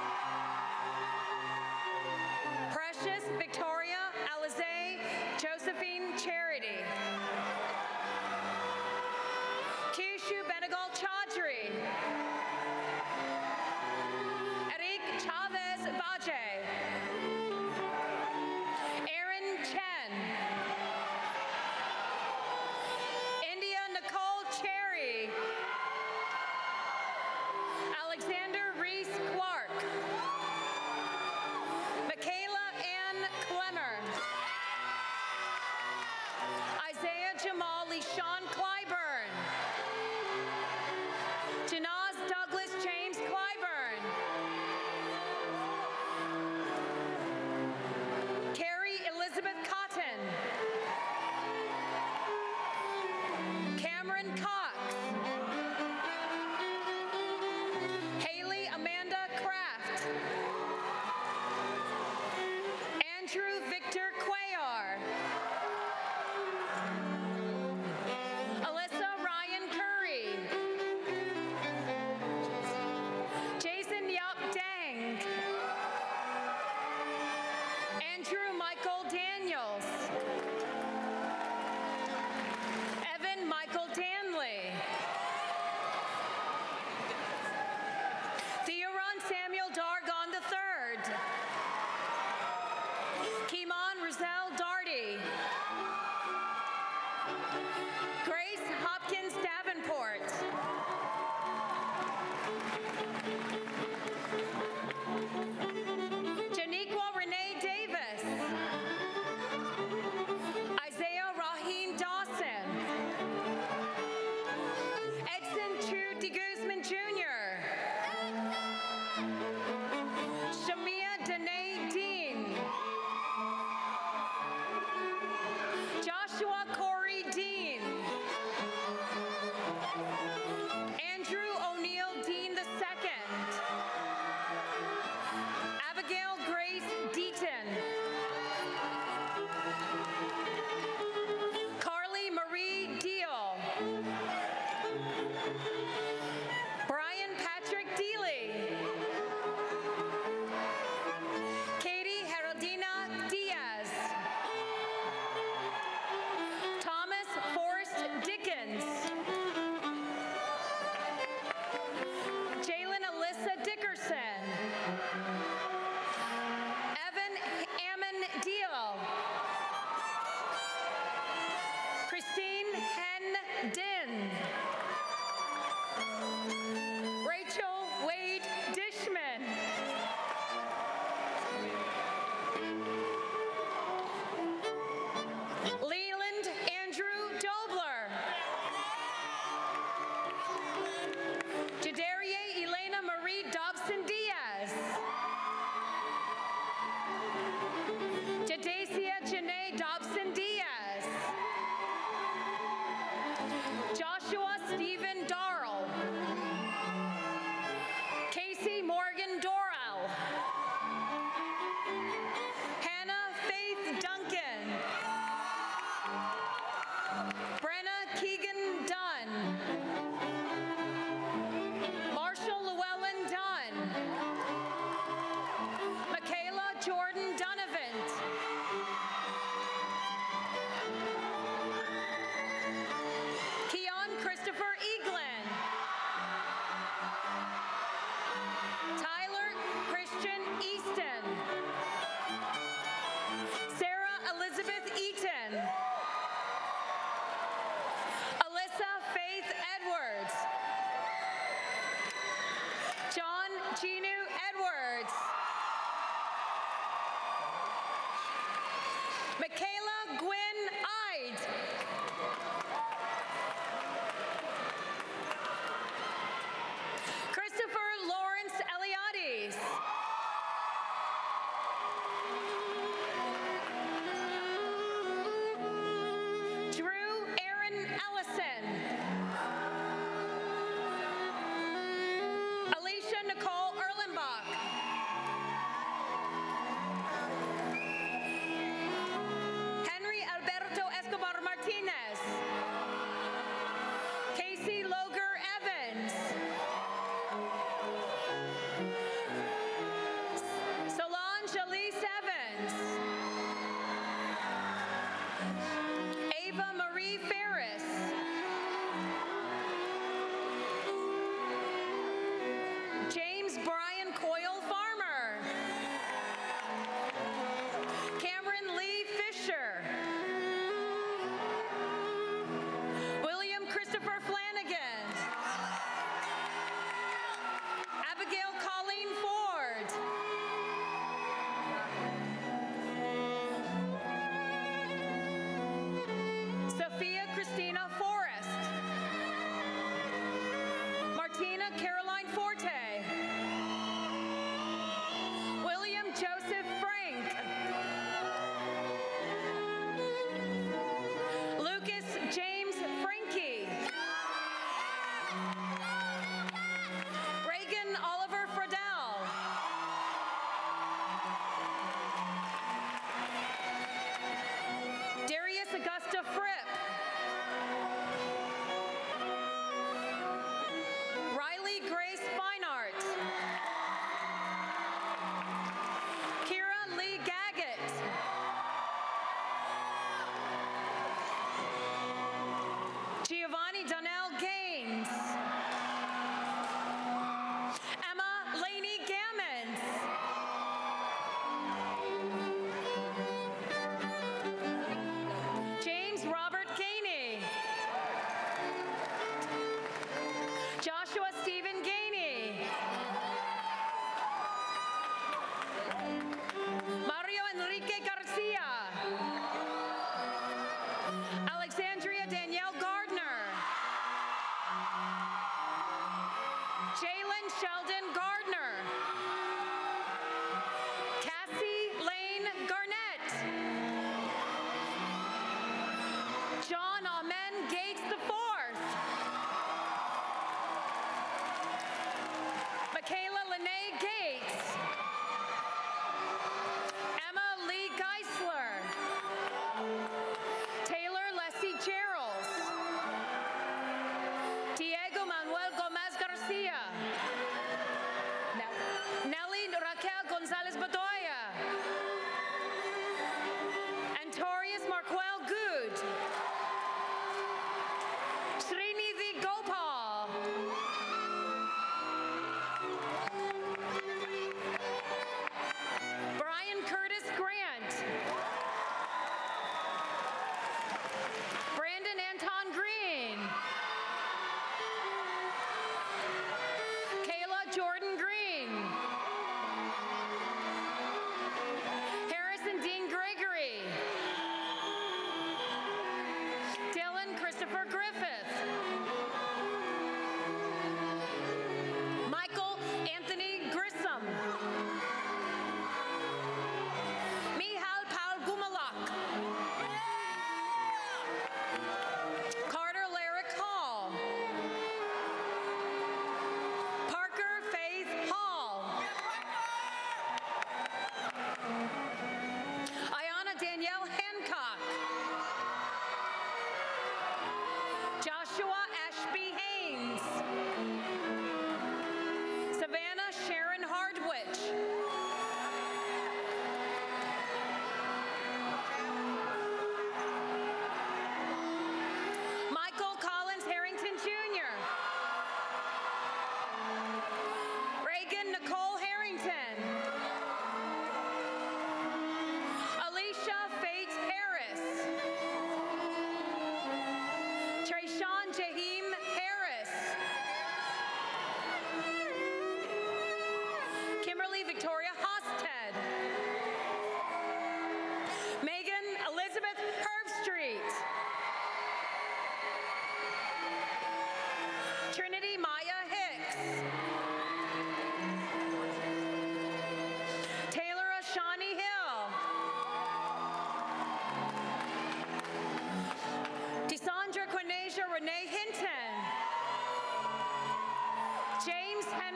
[SPEAKER 16] Precious Victoria Alize Josephine Charity. Kishu Benegal Chaudhry. Eric Chavez Baje. Aaron Chen. India Nicole Cherry. Alexander Reese Clark. Michaela Ann Clemmer. Isaiah Jamali Sean Clyburn. Janaz Douglas James Clyburn. Carrie Elizabeth Cotton. Cameron Cox. Haley Amanda Kraft. Andrew Victor Cuellar. Alyssa Ryan Curry. Jason Yup Dang. Andrew Michael Daniels. Evan Michael Danley. Theoron Samuel Dargon III. Kimon Rizal Darty. Michaela Gwynn Ide. Christopher Lawrence Eliades. Drew Aaron Ellison. Alicia Nicole Erlenbach. Henry Alberto Escobar Martinez. Casey Loger Evans. Solange Elise Evans. Ava Marie Ferris. James Brian Coyle Farmer. Cameron Lee Fisher. William Christopher Flanagan. Abigail Colleen Ford. Sophia Christina Forrest. Martina Caroline Forte. William Joseph Frank. Lucas James Frankie. Reagan Oliver Fradell. Darius Augusta Fripp. Riley Grace Fine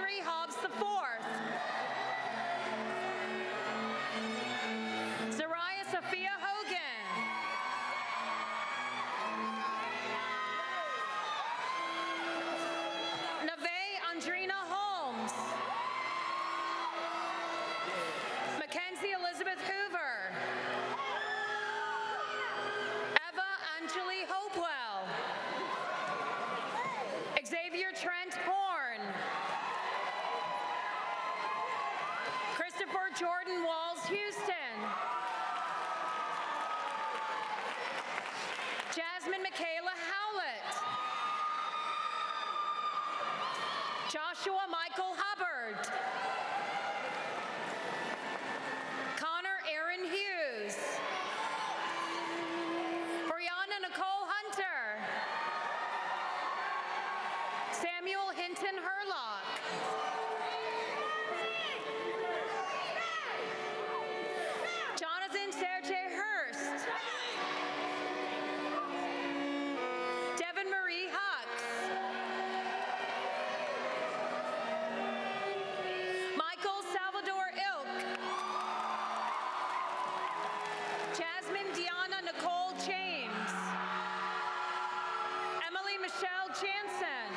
[SPEAKER 16] Henry Hobbs IV. Zariah Sophia Hogan. Neve Andrina Holmes. Mackenzie Elizabeth Hoover. Eva Angeli Hopewell. Xavier Trent Horn. Christopher Jordan Walls Houston. Jasmine Michaela Howlett. Joshua Michael Hubbard. Connor Aaron Hughes. Brianna Nicole Hunter. Samuel Hinton Herlock. Jonathan Serge Hurst. Devin Marie Hux. Michael Salvador Ilk. Jasmine Deanna Nicole James. Emily Michelle Jansen.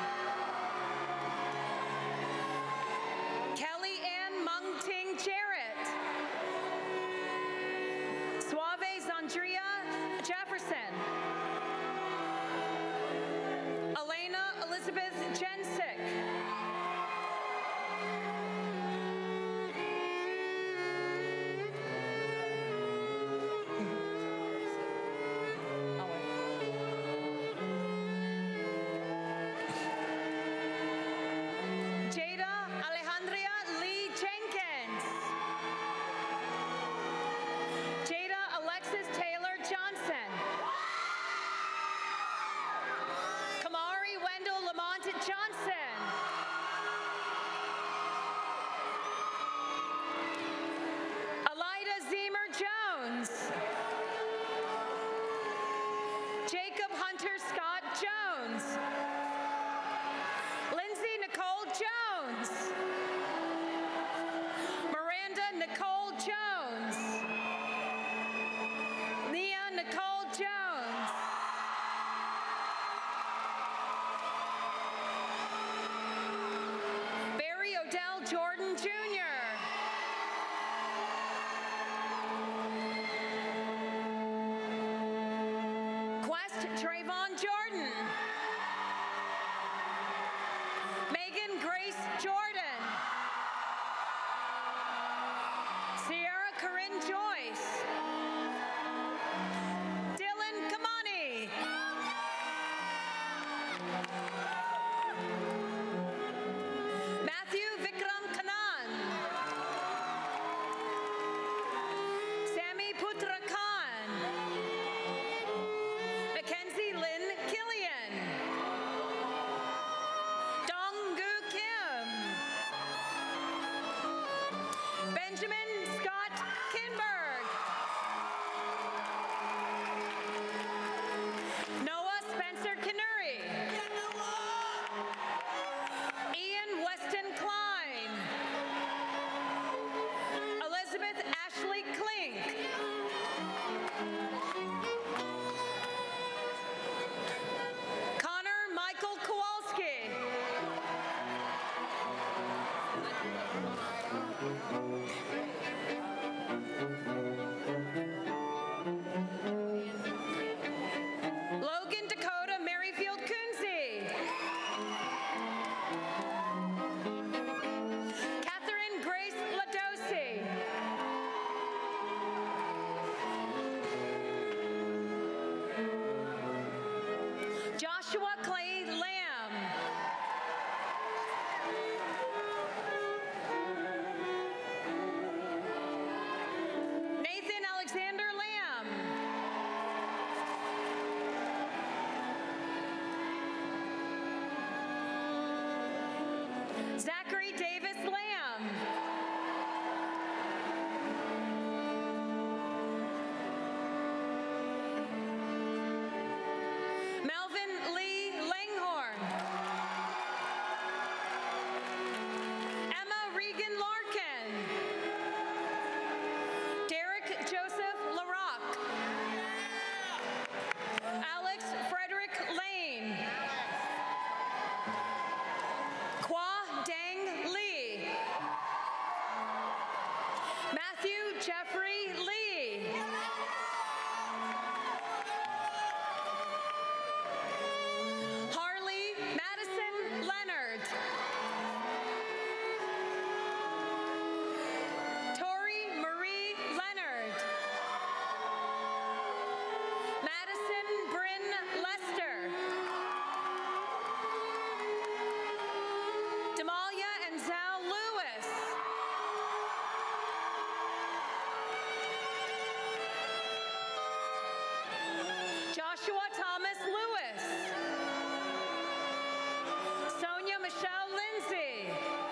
[SPEAKER 16] Kelly Ann Mungting Jarrett. Suave Zandria Jefferson. Elena Elizabeth Jensick. Jada Alejandria Lee Jenkins. Jada Alexis Taylor Johnson. Kamari Wendell Lamont Johnson. Elida Zemer Jones. Jacob Hunter Scott Jones. Lindsay Nicole Jones. Miranda Nicole Jones. Leah Nicole Jones. Barry Odell Jordan Jr. Quest Trayvon Jordan. Megan Grace Jordan. Sierra Corinne Joyce. Dylan Kamani. Matthew Vikram Kanan. Sammy Putra Khan. Mackenzie Lynn Killian. Donggu Kim. Benjamin Scott Kinberg. Noah Spencer Canary. Ian Weston Klein. Elizabeth Ashley Klink. Connor Michael Kowalski. Logan Dakota Merrifield Kunze. Catherine Grace Ladosi. Joshua Clay Lamb. Nathan Alexander Lamb. Zachary Davis Lamb. Melvin Lee Langhorn. Jeffrey Lee. Harley Madison Leonard. Tori Marie Leonard. Madison Bryn Lester. Demalia and Zal Lewis. Joshua Thomas Lewis. Sonia Michelle Lindsay.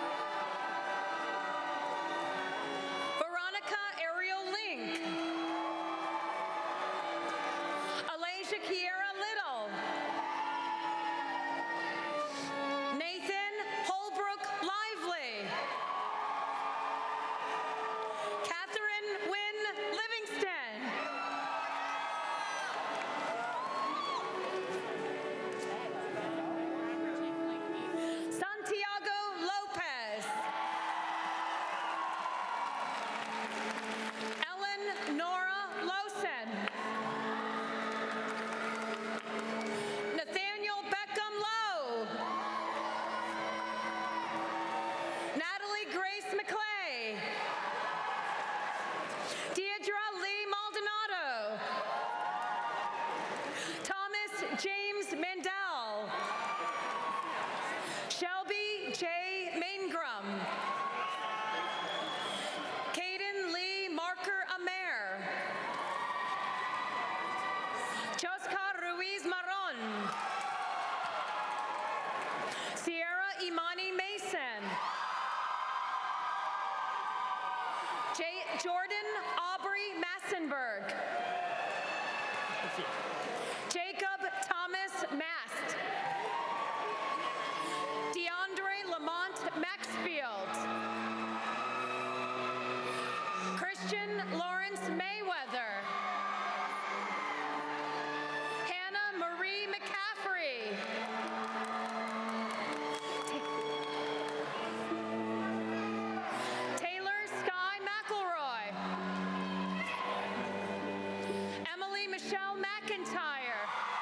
[SPEAKER 16] Veronica Ariel Link. Alasia Kiera Little. Nathan Holbrook Lively. Catherine Wynn Livingston. Santiago Lopez. Ellen Nora Lawson. Nathaniel Beckham Lowe. Natalie Grace McClay. Deidre Lee Maldonado. Thomas James Mandel. Shelby J. Maingram. Caden Lee Marker Amer. Joscar Ruiz Maron. Sierra Imani Mason. Jordan Aubrey Massenberg. Jacob Thomas Mast. DeAndre Lamont Maxfield. Christian Lawrence Mayweather. Hannah Marie McCaffrey. Taylor Sky McElroy. Emily Michelle McIntyre.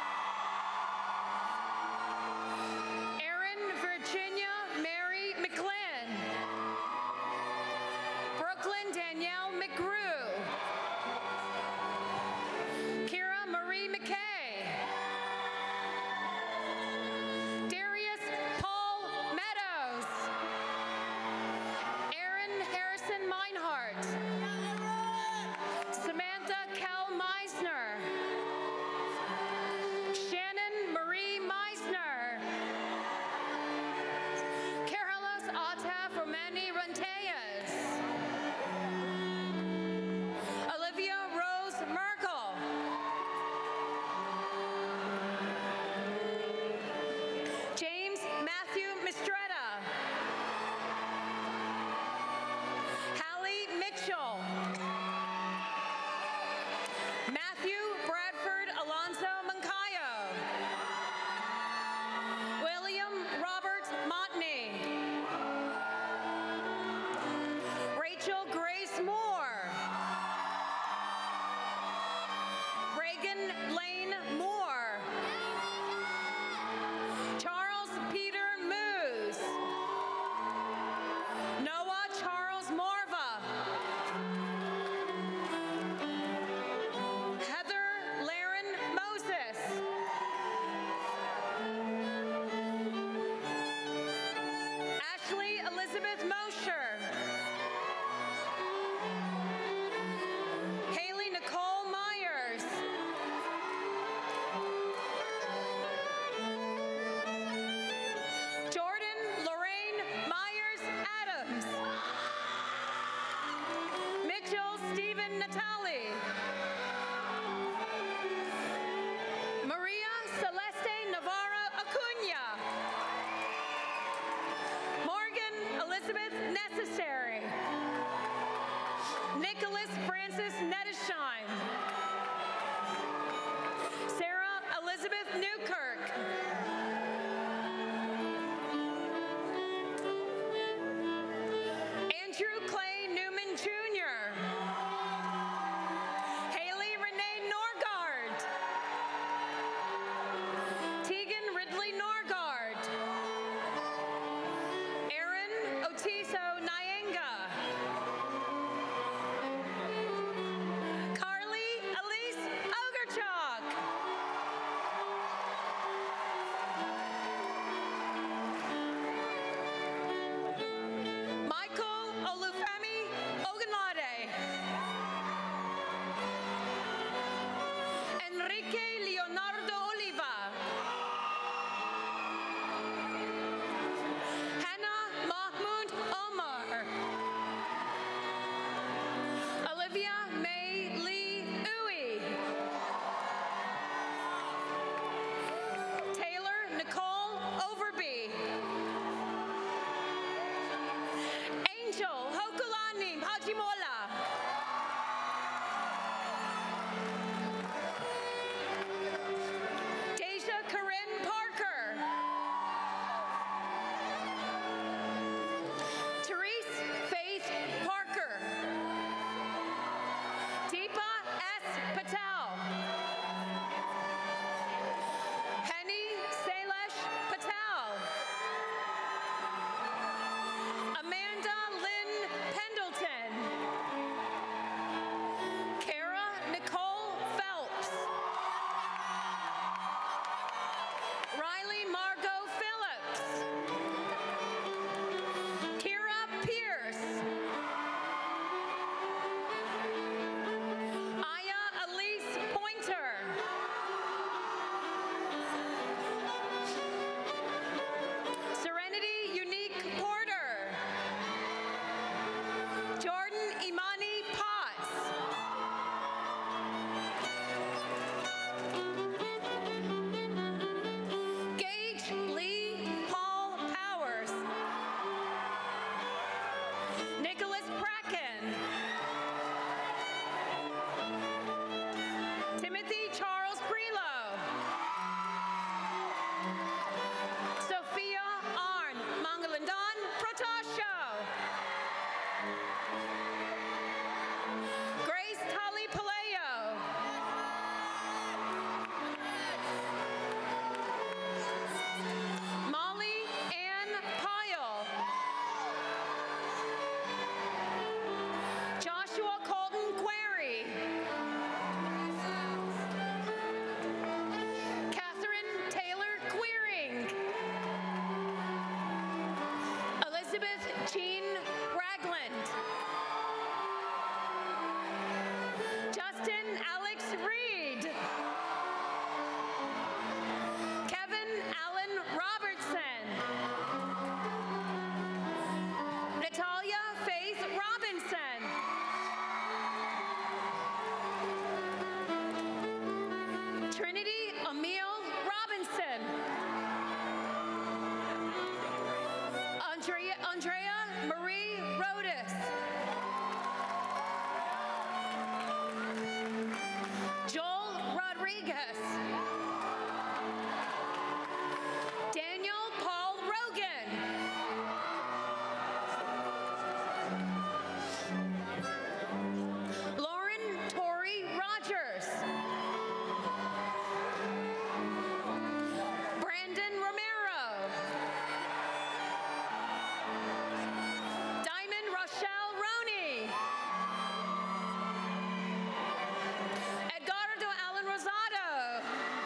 [SPEAKER 16] Erin Virginia Mary McGlynn. Brooklyn Danielle McGrew. Kira Marie McKay. Darius Paul Meadows. Aaron Harrison Meinhardt. Samantha Cal Meisner. Shannon Marie Meisner. Carlos Ataf Romani Renteyes. Olivia Rose Merkel. James Matthew Mistretta. Hallie Mitchell. Matthew Bradford Alonso Moncayo. William Robert Montney. Rachel Grace Moore. Reagan Lane Moore. Charles Peter Moose. Noah Charles Morva. Heather Laren Moses. Ashley Elizabeth Mosher. Haley Nicole Myers. Andrea Marie Rodis. Joel Rodriguez. Daniel Paul Rogan. Lauren Tori Rogers. Brandon Romero. Diamond Rochelle Roney. Edgardo Alan Rosado.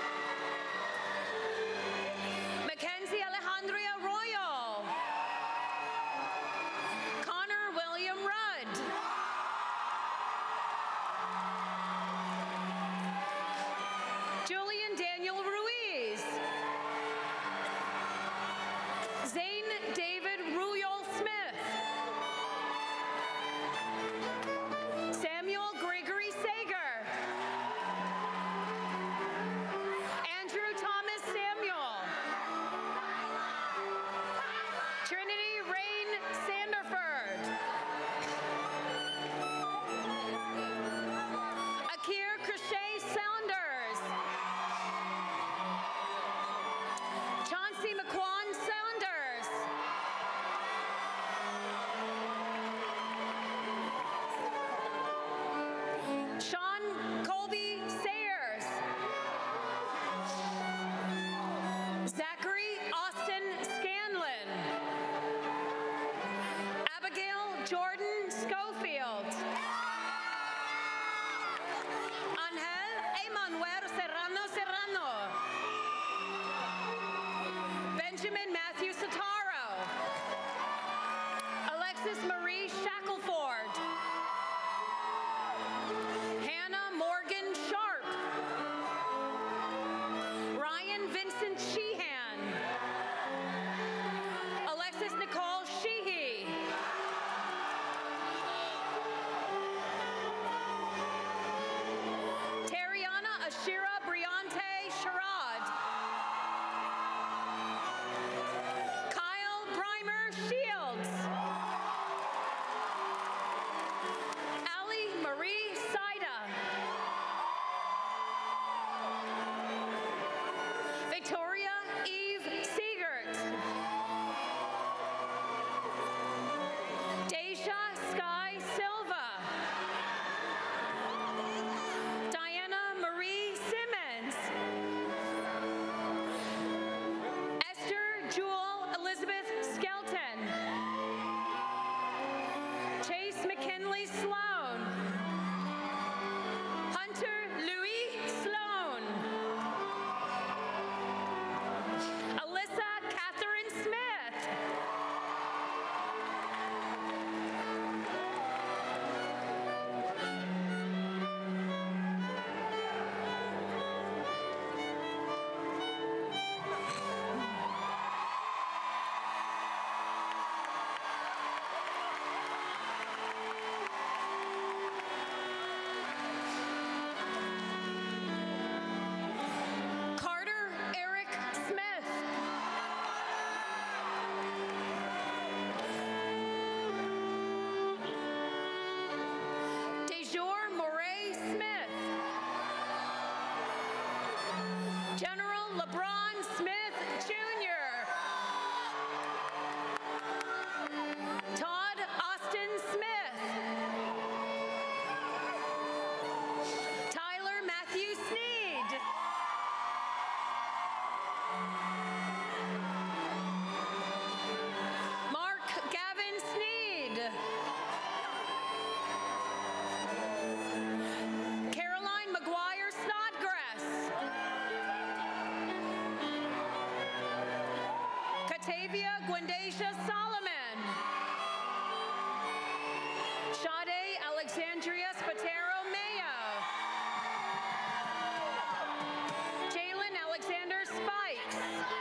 [SPEAKER 16] Mackenzie Alejandria Royal. Connor William Rudd. Julian Daniel Ruiz. Zane David Ruyol Smith. Samuel Gregory Sager. Andrew Thomas Samuel. Trinity Rain Sanderford. Akir Crochet Saunders. Chauncey McQuan Saunders. Sean Colby Sayers. Zachary Austin Scanlon. Abigail Jordan Schofield. Angel Emanuel Serrano Serrano. Benjamin Matthew Sotaro. Alexis Marie Shackelford. Hannah Morgan Sharp. Ryan Vincent Sheehan. Alexis Nicole Sheehy. Tariana Ashira Briante Sherrod. Kyle Breimer Shields. Allie Marie Saida. Victoria Eve Siegert. Deja Sky Silva. Diana Marie Simmons. Esther Jewel Elizabeth Skelton. Chase McKinley Sloan. Hunter Louis Sloan. Alyssa Catherine Smith. Carter Eric Smith. Dejour Moray Smith. General LeBron Smith Jr. Todd Austin Smith. Tyler Matthew Sneed. Mark Gavin Sneed. Caroline McGuire Snodgrass. Catavia Gwendacia Solomon. Sade Alexandria Spatero Mayo. Jalen Alexander Spikes.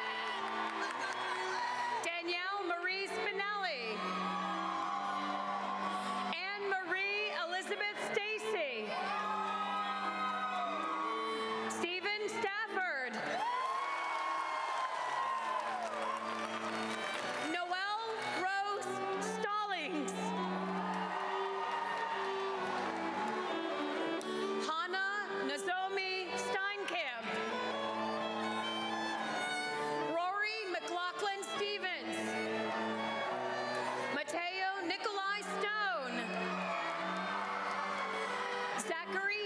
[SPEAKER 16] Danielle Marie Spinelli. Anne Marie Elizabeth Stacy. Stephen Stafford. Noel Rose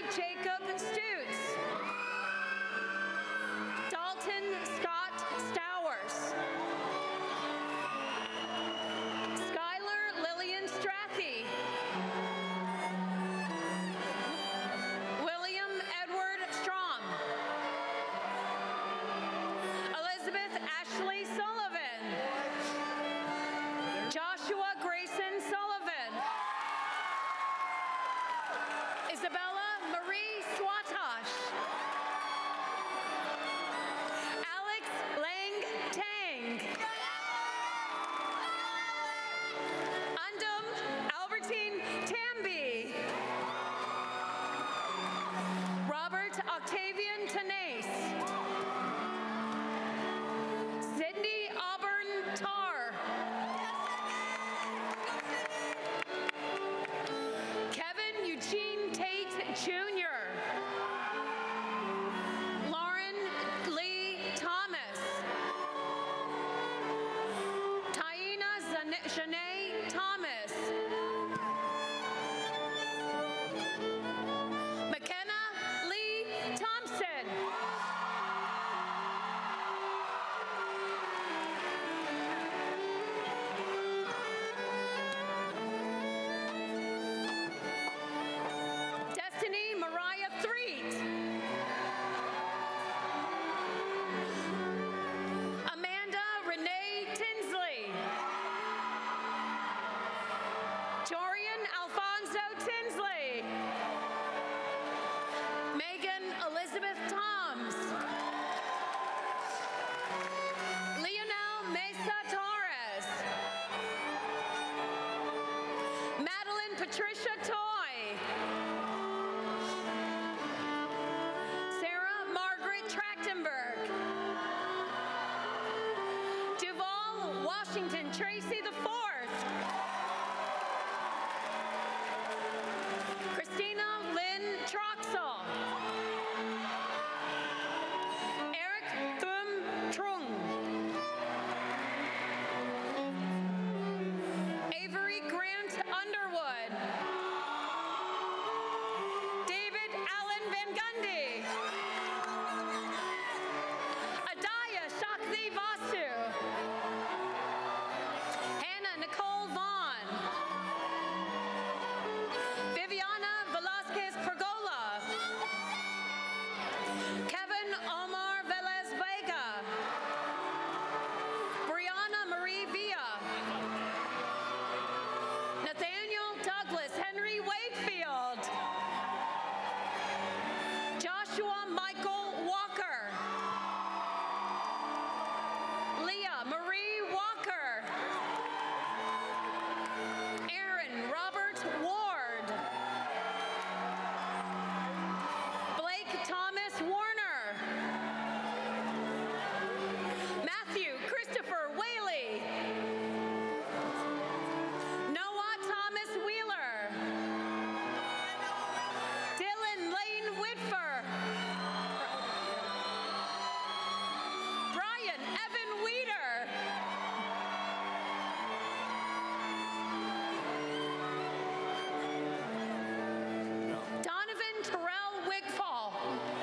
[SPEAKER 16] Jacob Stutz. Dalton Scott Stowers. Skylar Lillian Strathy. William Edward Strom. Elizabeth Ashley Sullivan. Joshua Grayson Sullivan. Isabella Marie Swatosh. Alex Lang Tang. Undum Albertine Tamby. Robert Octavian Tenace. Sydney Auburn Tar. Kevin Eugene Tate Jr. Lauren Lee Thomas. Taina Janae Thomas. McKenna Lee Thompson. Destiny Mariah Threet. Amanda Renee Tinsley. Jorian Alfonso Tinsley. Megan Elizabeth Toms. Leonel Mesa Torres. Madeline Patricia Toy. Sarah Margaret Trachtenberg. Duval Washington Tracy IV. Christina Lynn Troxel. Eric Thum Trung. Avery Grant Underwood. David Allen Van Gundy. Adaya Shakti Vasu. Hannah Nicole Vaughn. Viviana Velasquez Pergola. Kevin Omar Velez Vega. Brianna Marie Villa. Nathaniel Douglas Henry Wakefield. Joshua Michael Walker. Leah Marie Walker. Aaron Robert Ward. Blake Thomas Warner. Matthew Christopher Whaley. Noah Thomas Wheeler. Dylan Lane Whitfer. Brian Evan Weeder. Donovan Terrell Wigfall.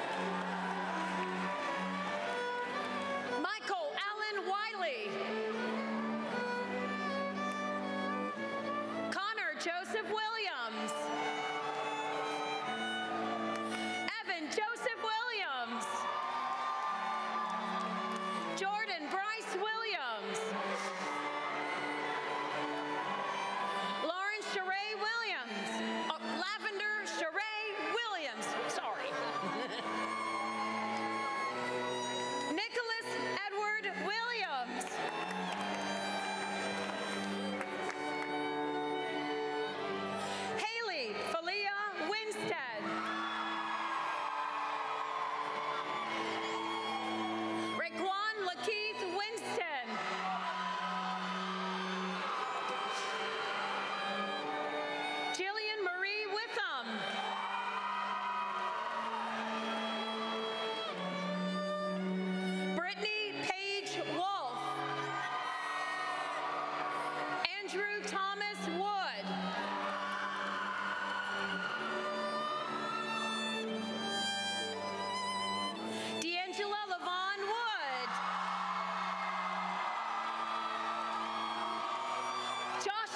[SPEAKER 16] Michael Allen Wiley. Connor Joseph Williams. Evan Joseph Williams. Jordan Bryce Williams. Lauren Sheree Williams. Lavender Sheree Williams. Sorry. Nicholas Edward Williams. Haley Felia Winstead. Raekwon Lakeith Winston. Jillian Marie Witham. Brittany Paige Wolf. Andrew Thomas Wood.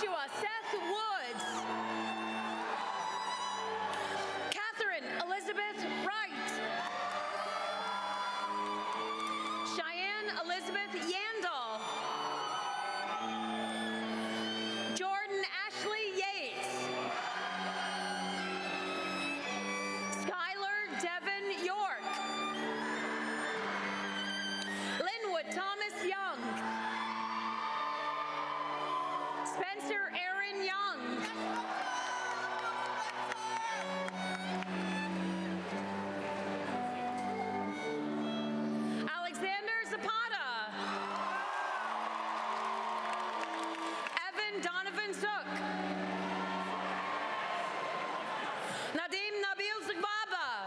[SPEAKER 16] Joshua Seth Woods. Catherine Elizabeth Wright. Cheyenne Elizabeth Yandel. Jordan Ashley Yates. Skylar Devin York. Linwood Thomas Young. Spencer Aaron Young. Alexander Zapata. Evan Donovan Zook. Nadim Nabil Zagbaba.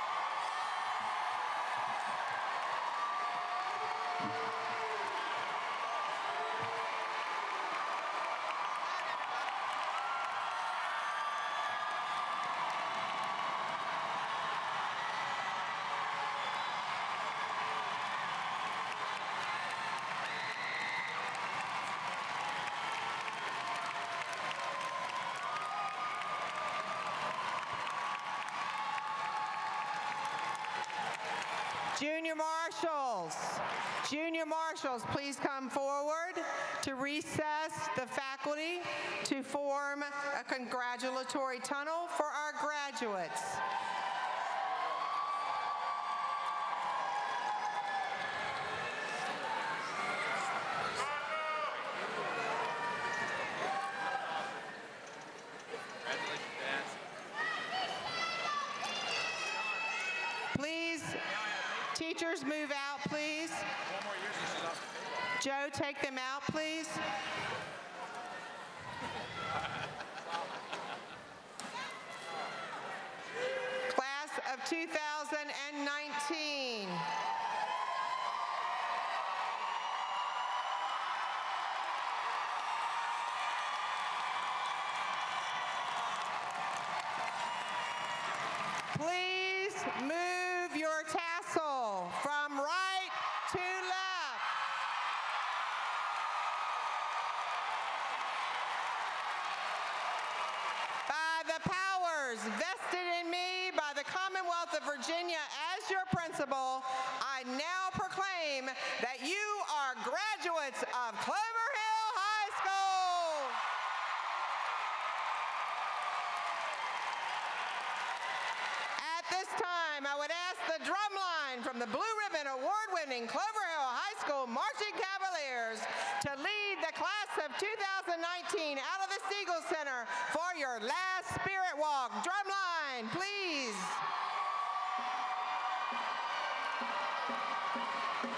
[SPEAKER 10] Junior marshals, please come forward to recess the faculty to form a congratulatory tunnel for our graduates. Please, teachers move out, please. Joe, take them out, please. Class of 2019. Please move your tassel from right to left. By the powers vested in me by the Commonwealth of Virginia as your principal, I now proclaim that you are graduates of Clover Hill High School. At this time, I would ask the drumline from the Blue Ribbon Award-winning Clover Hill High School Marching Cavaliers to lead the class of 2019 out of the Siegel Center for your last Spirit Walk. Drumline, please.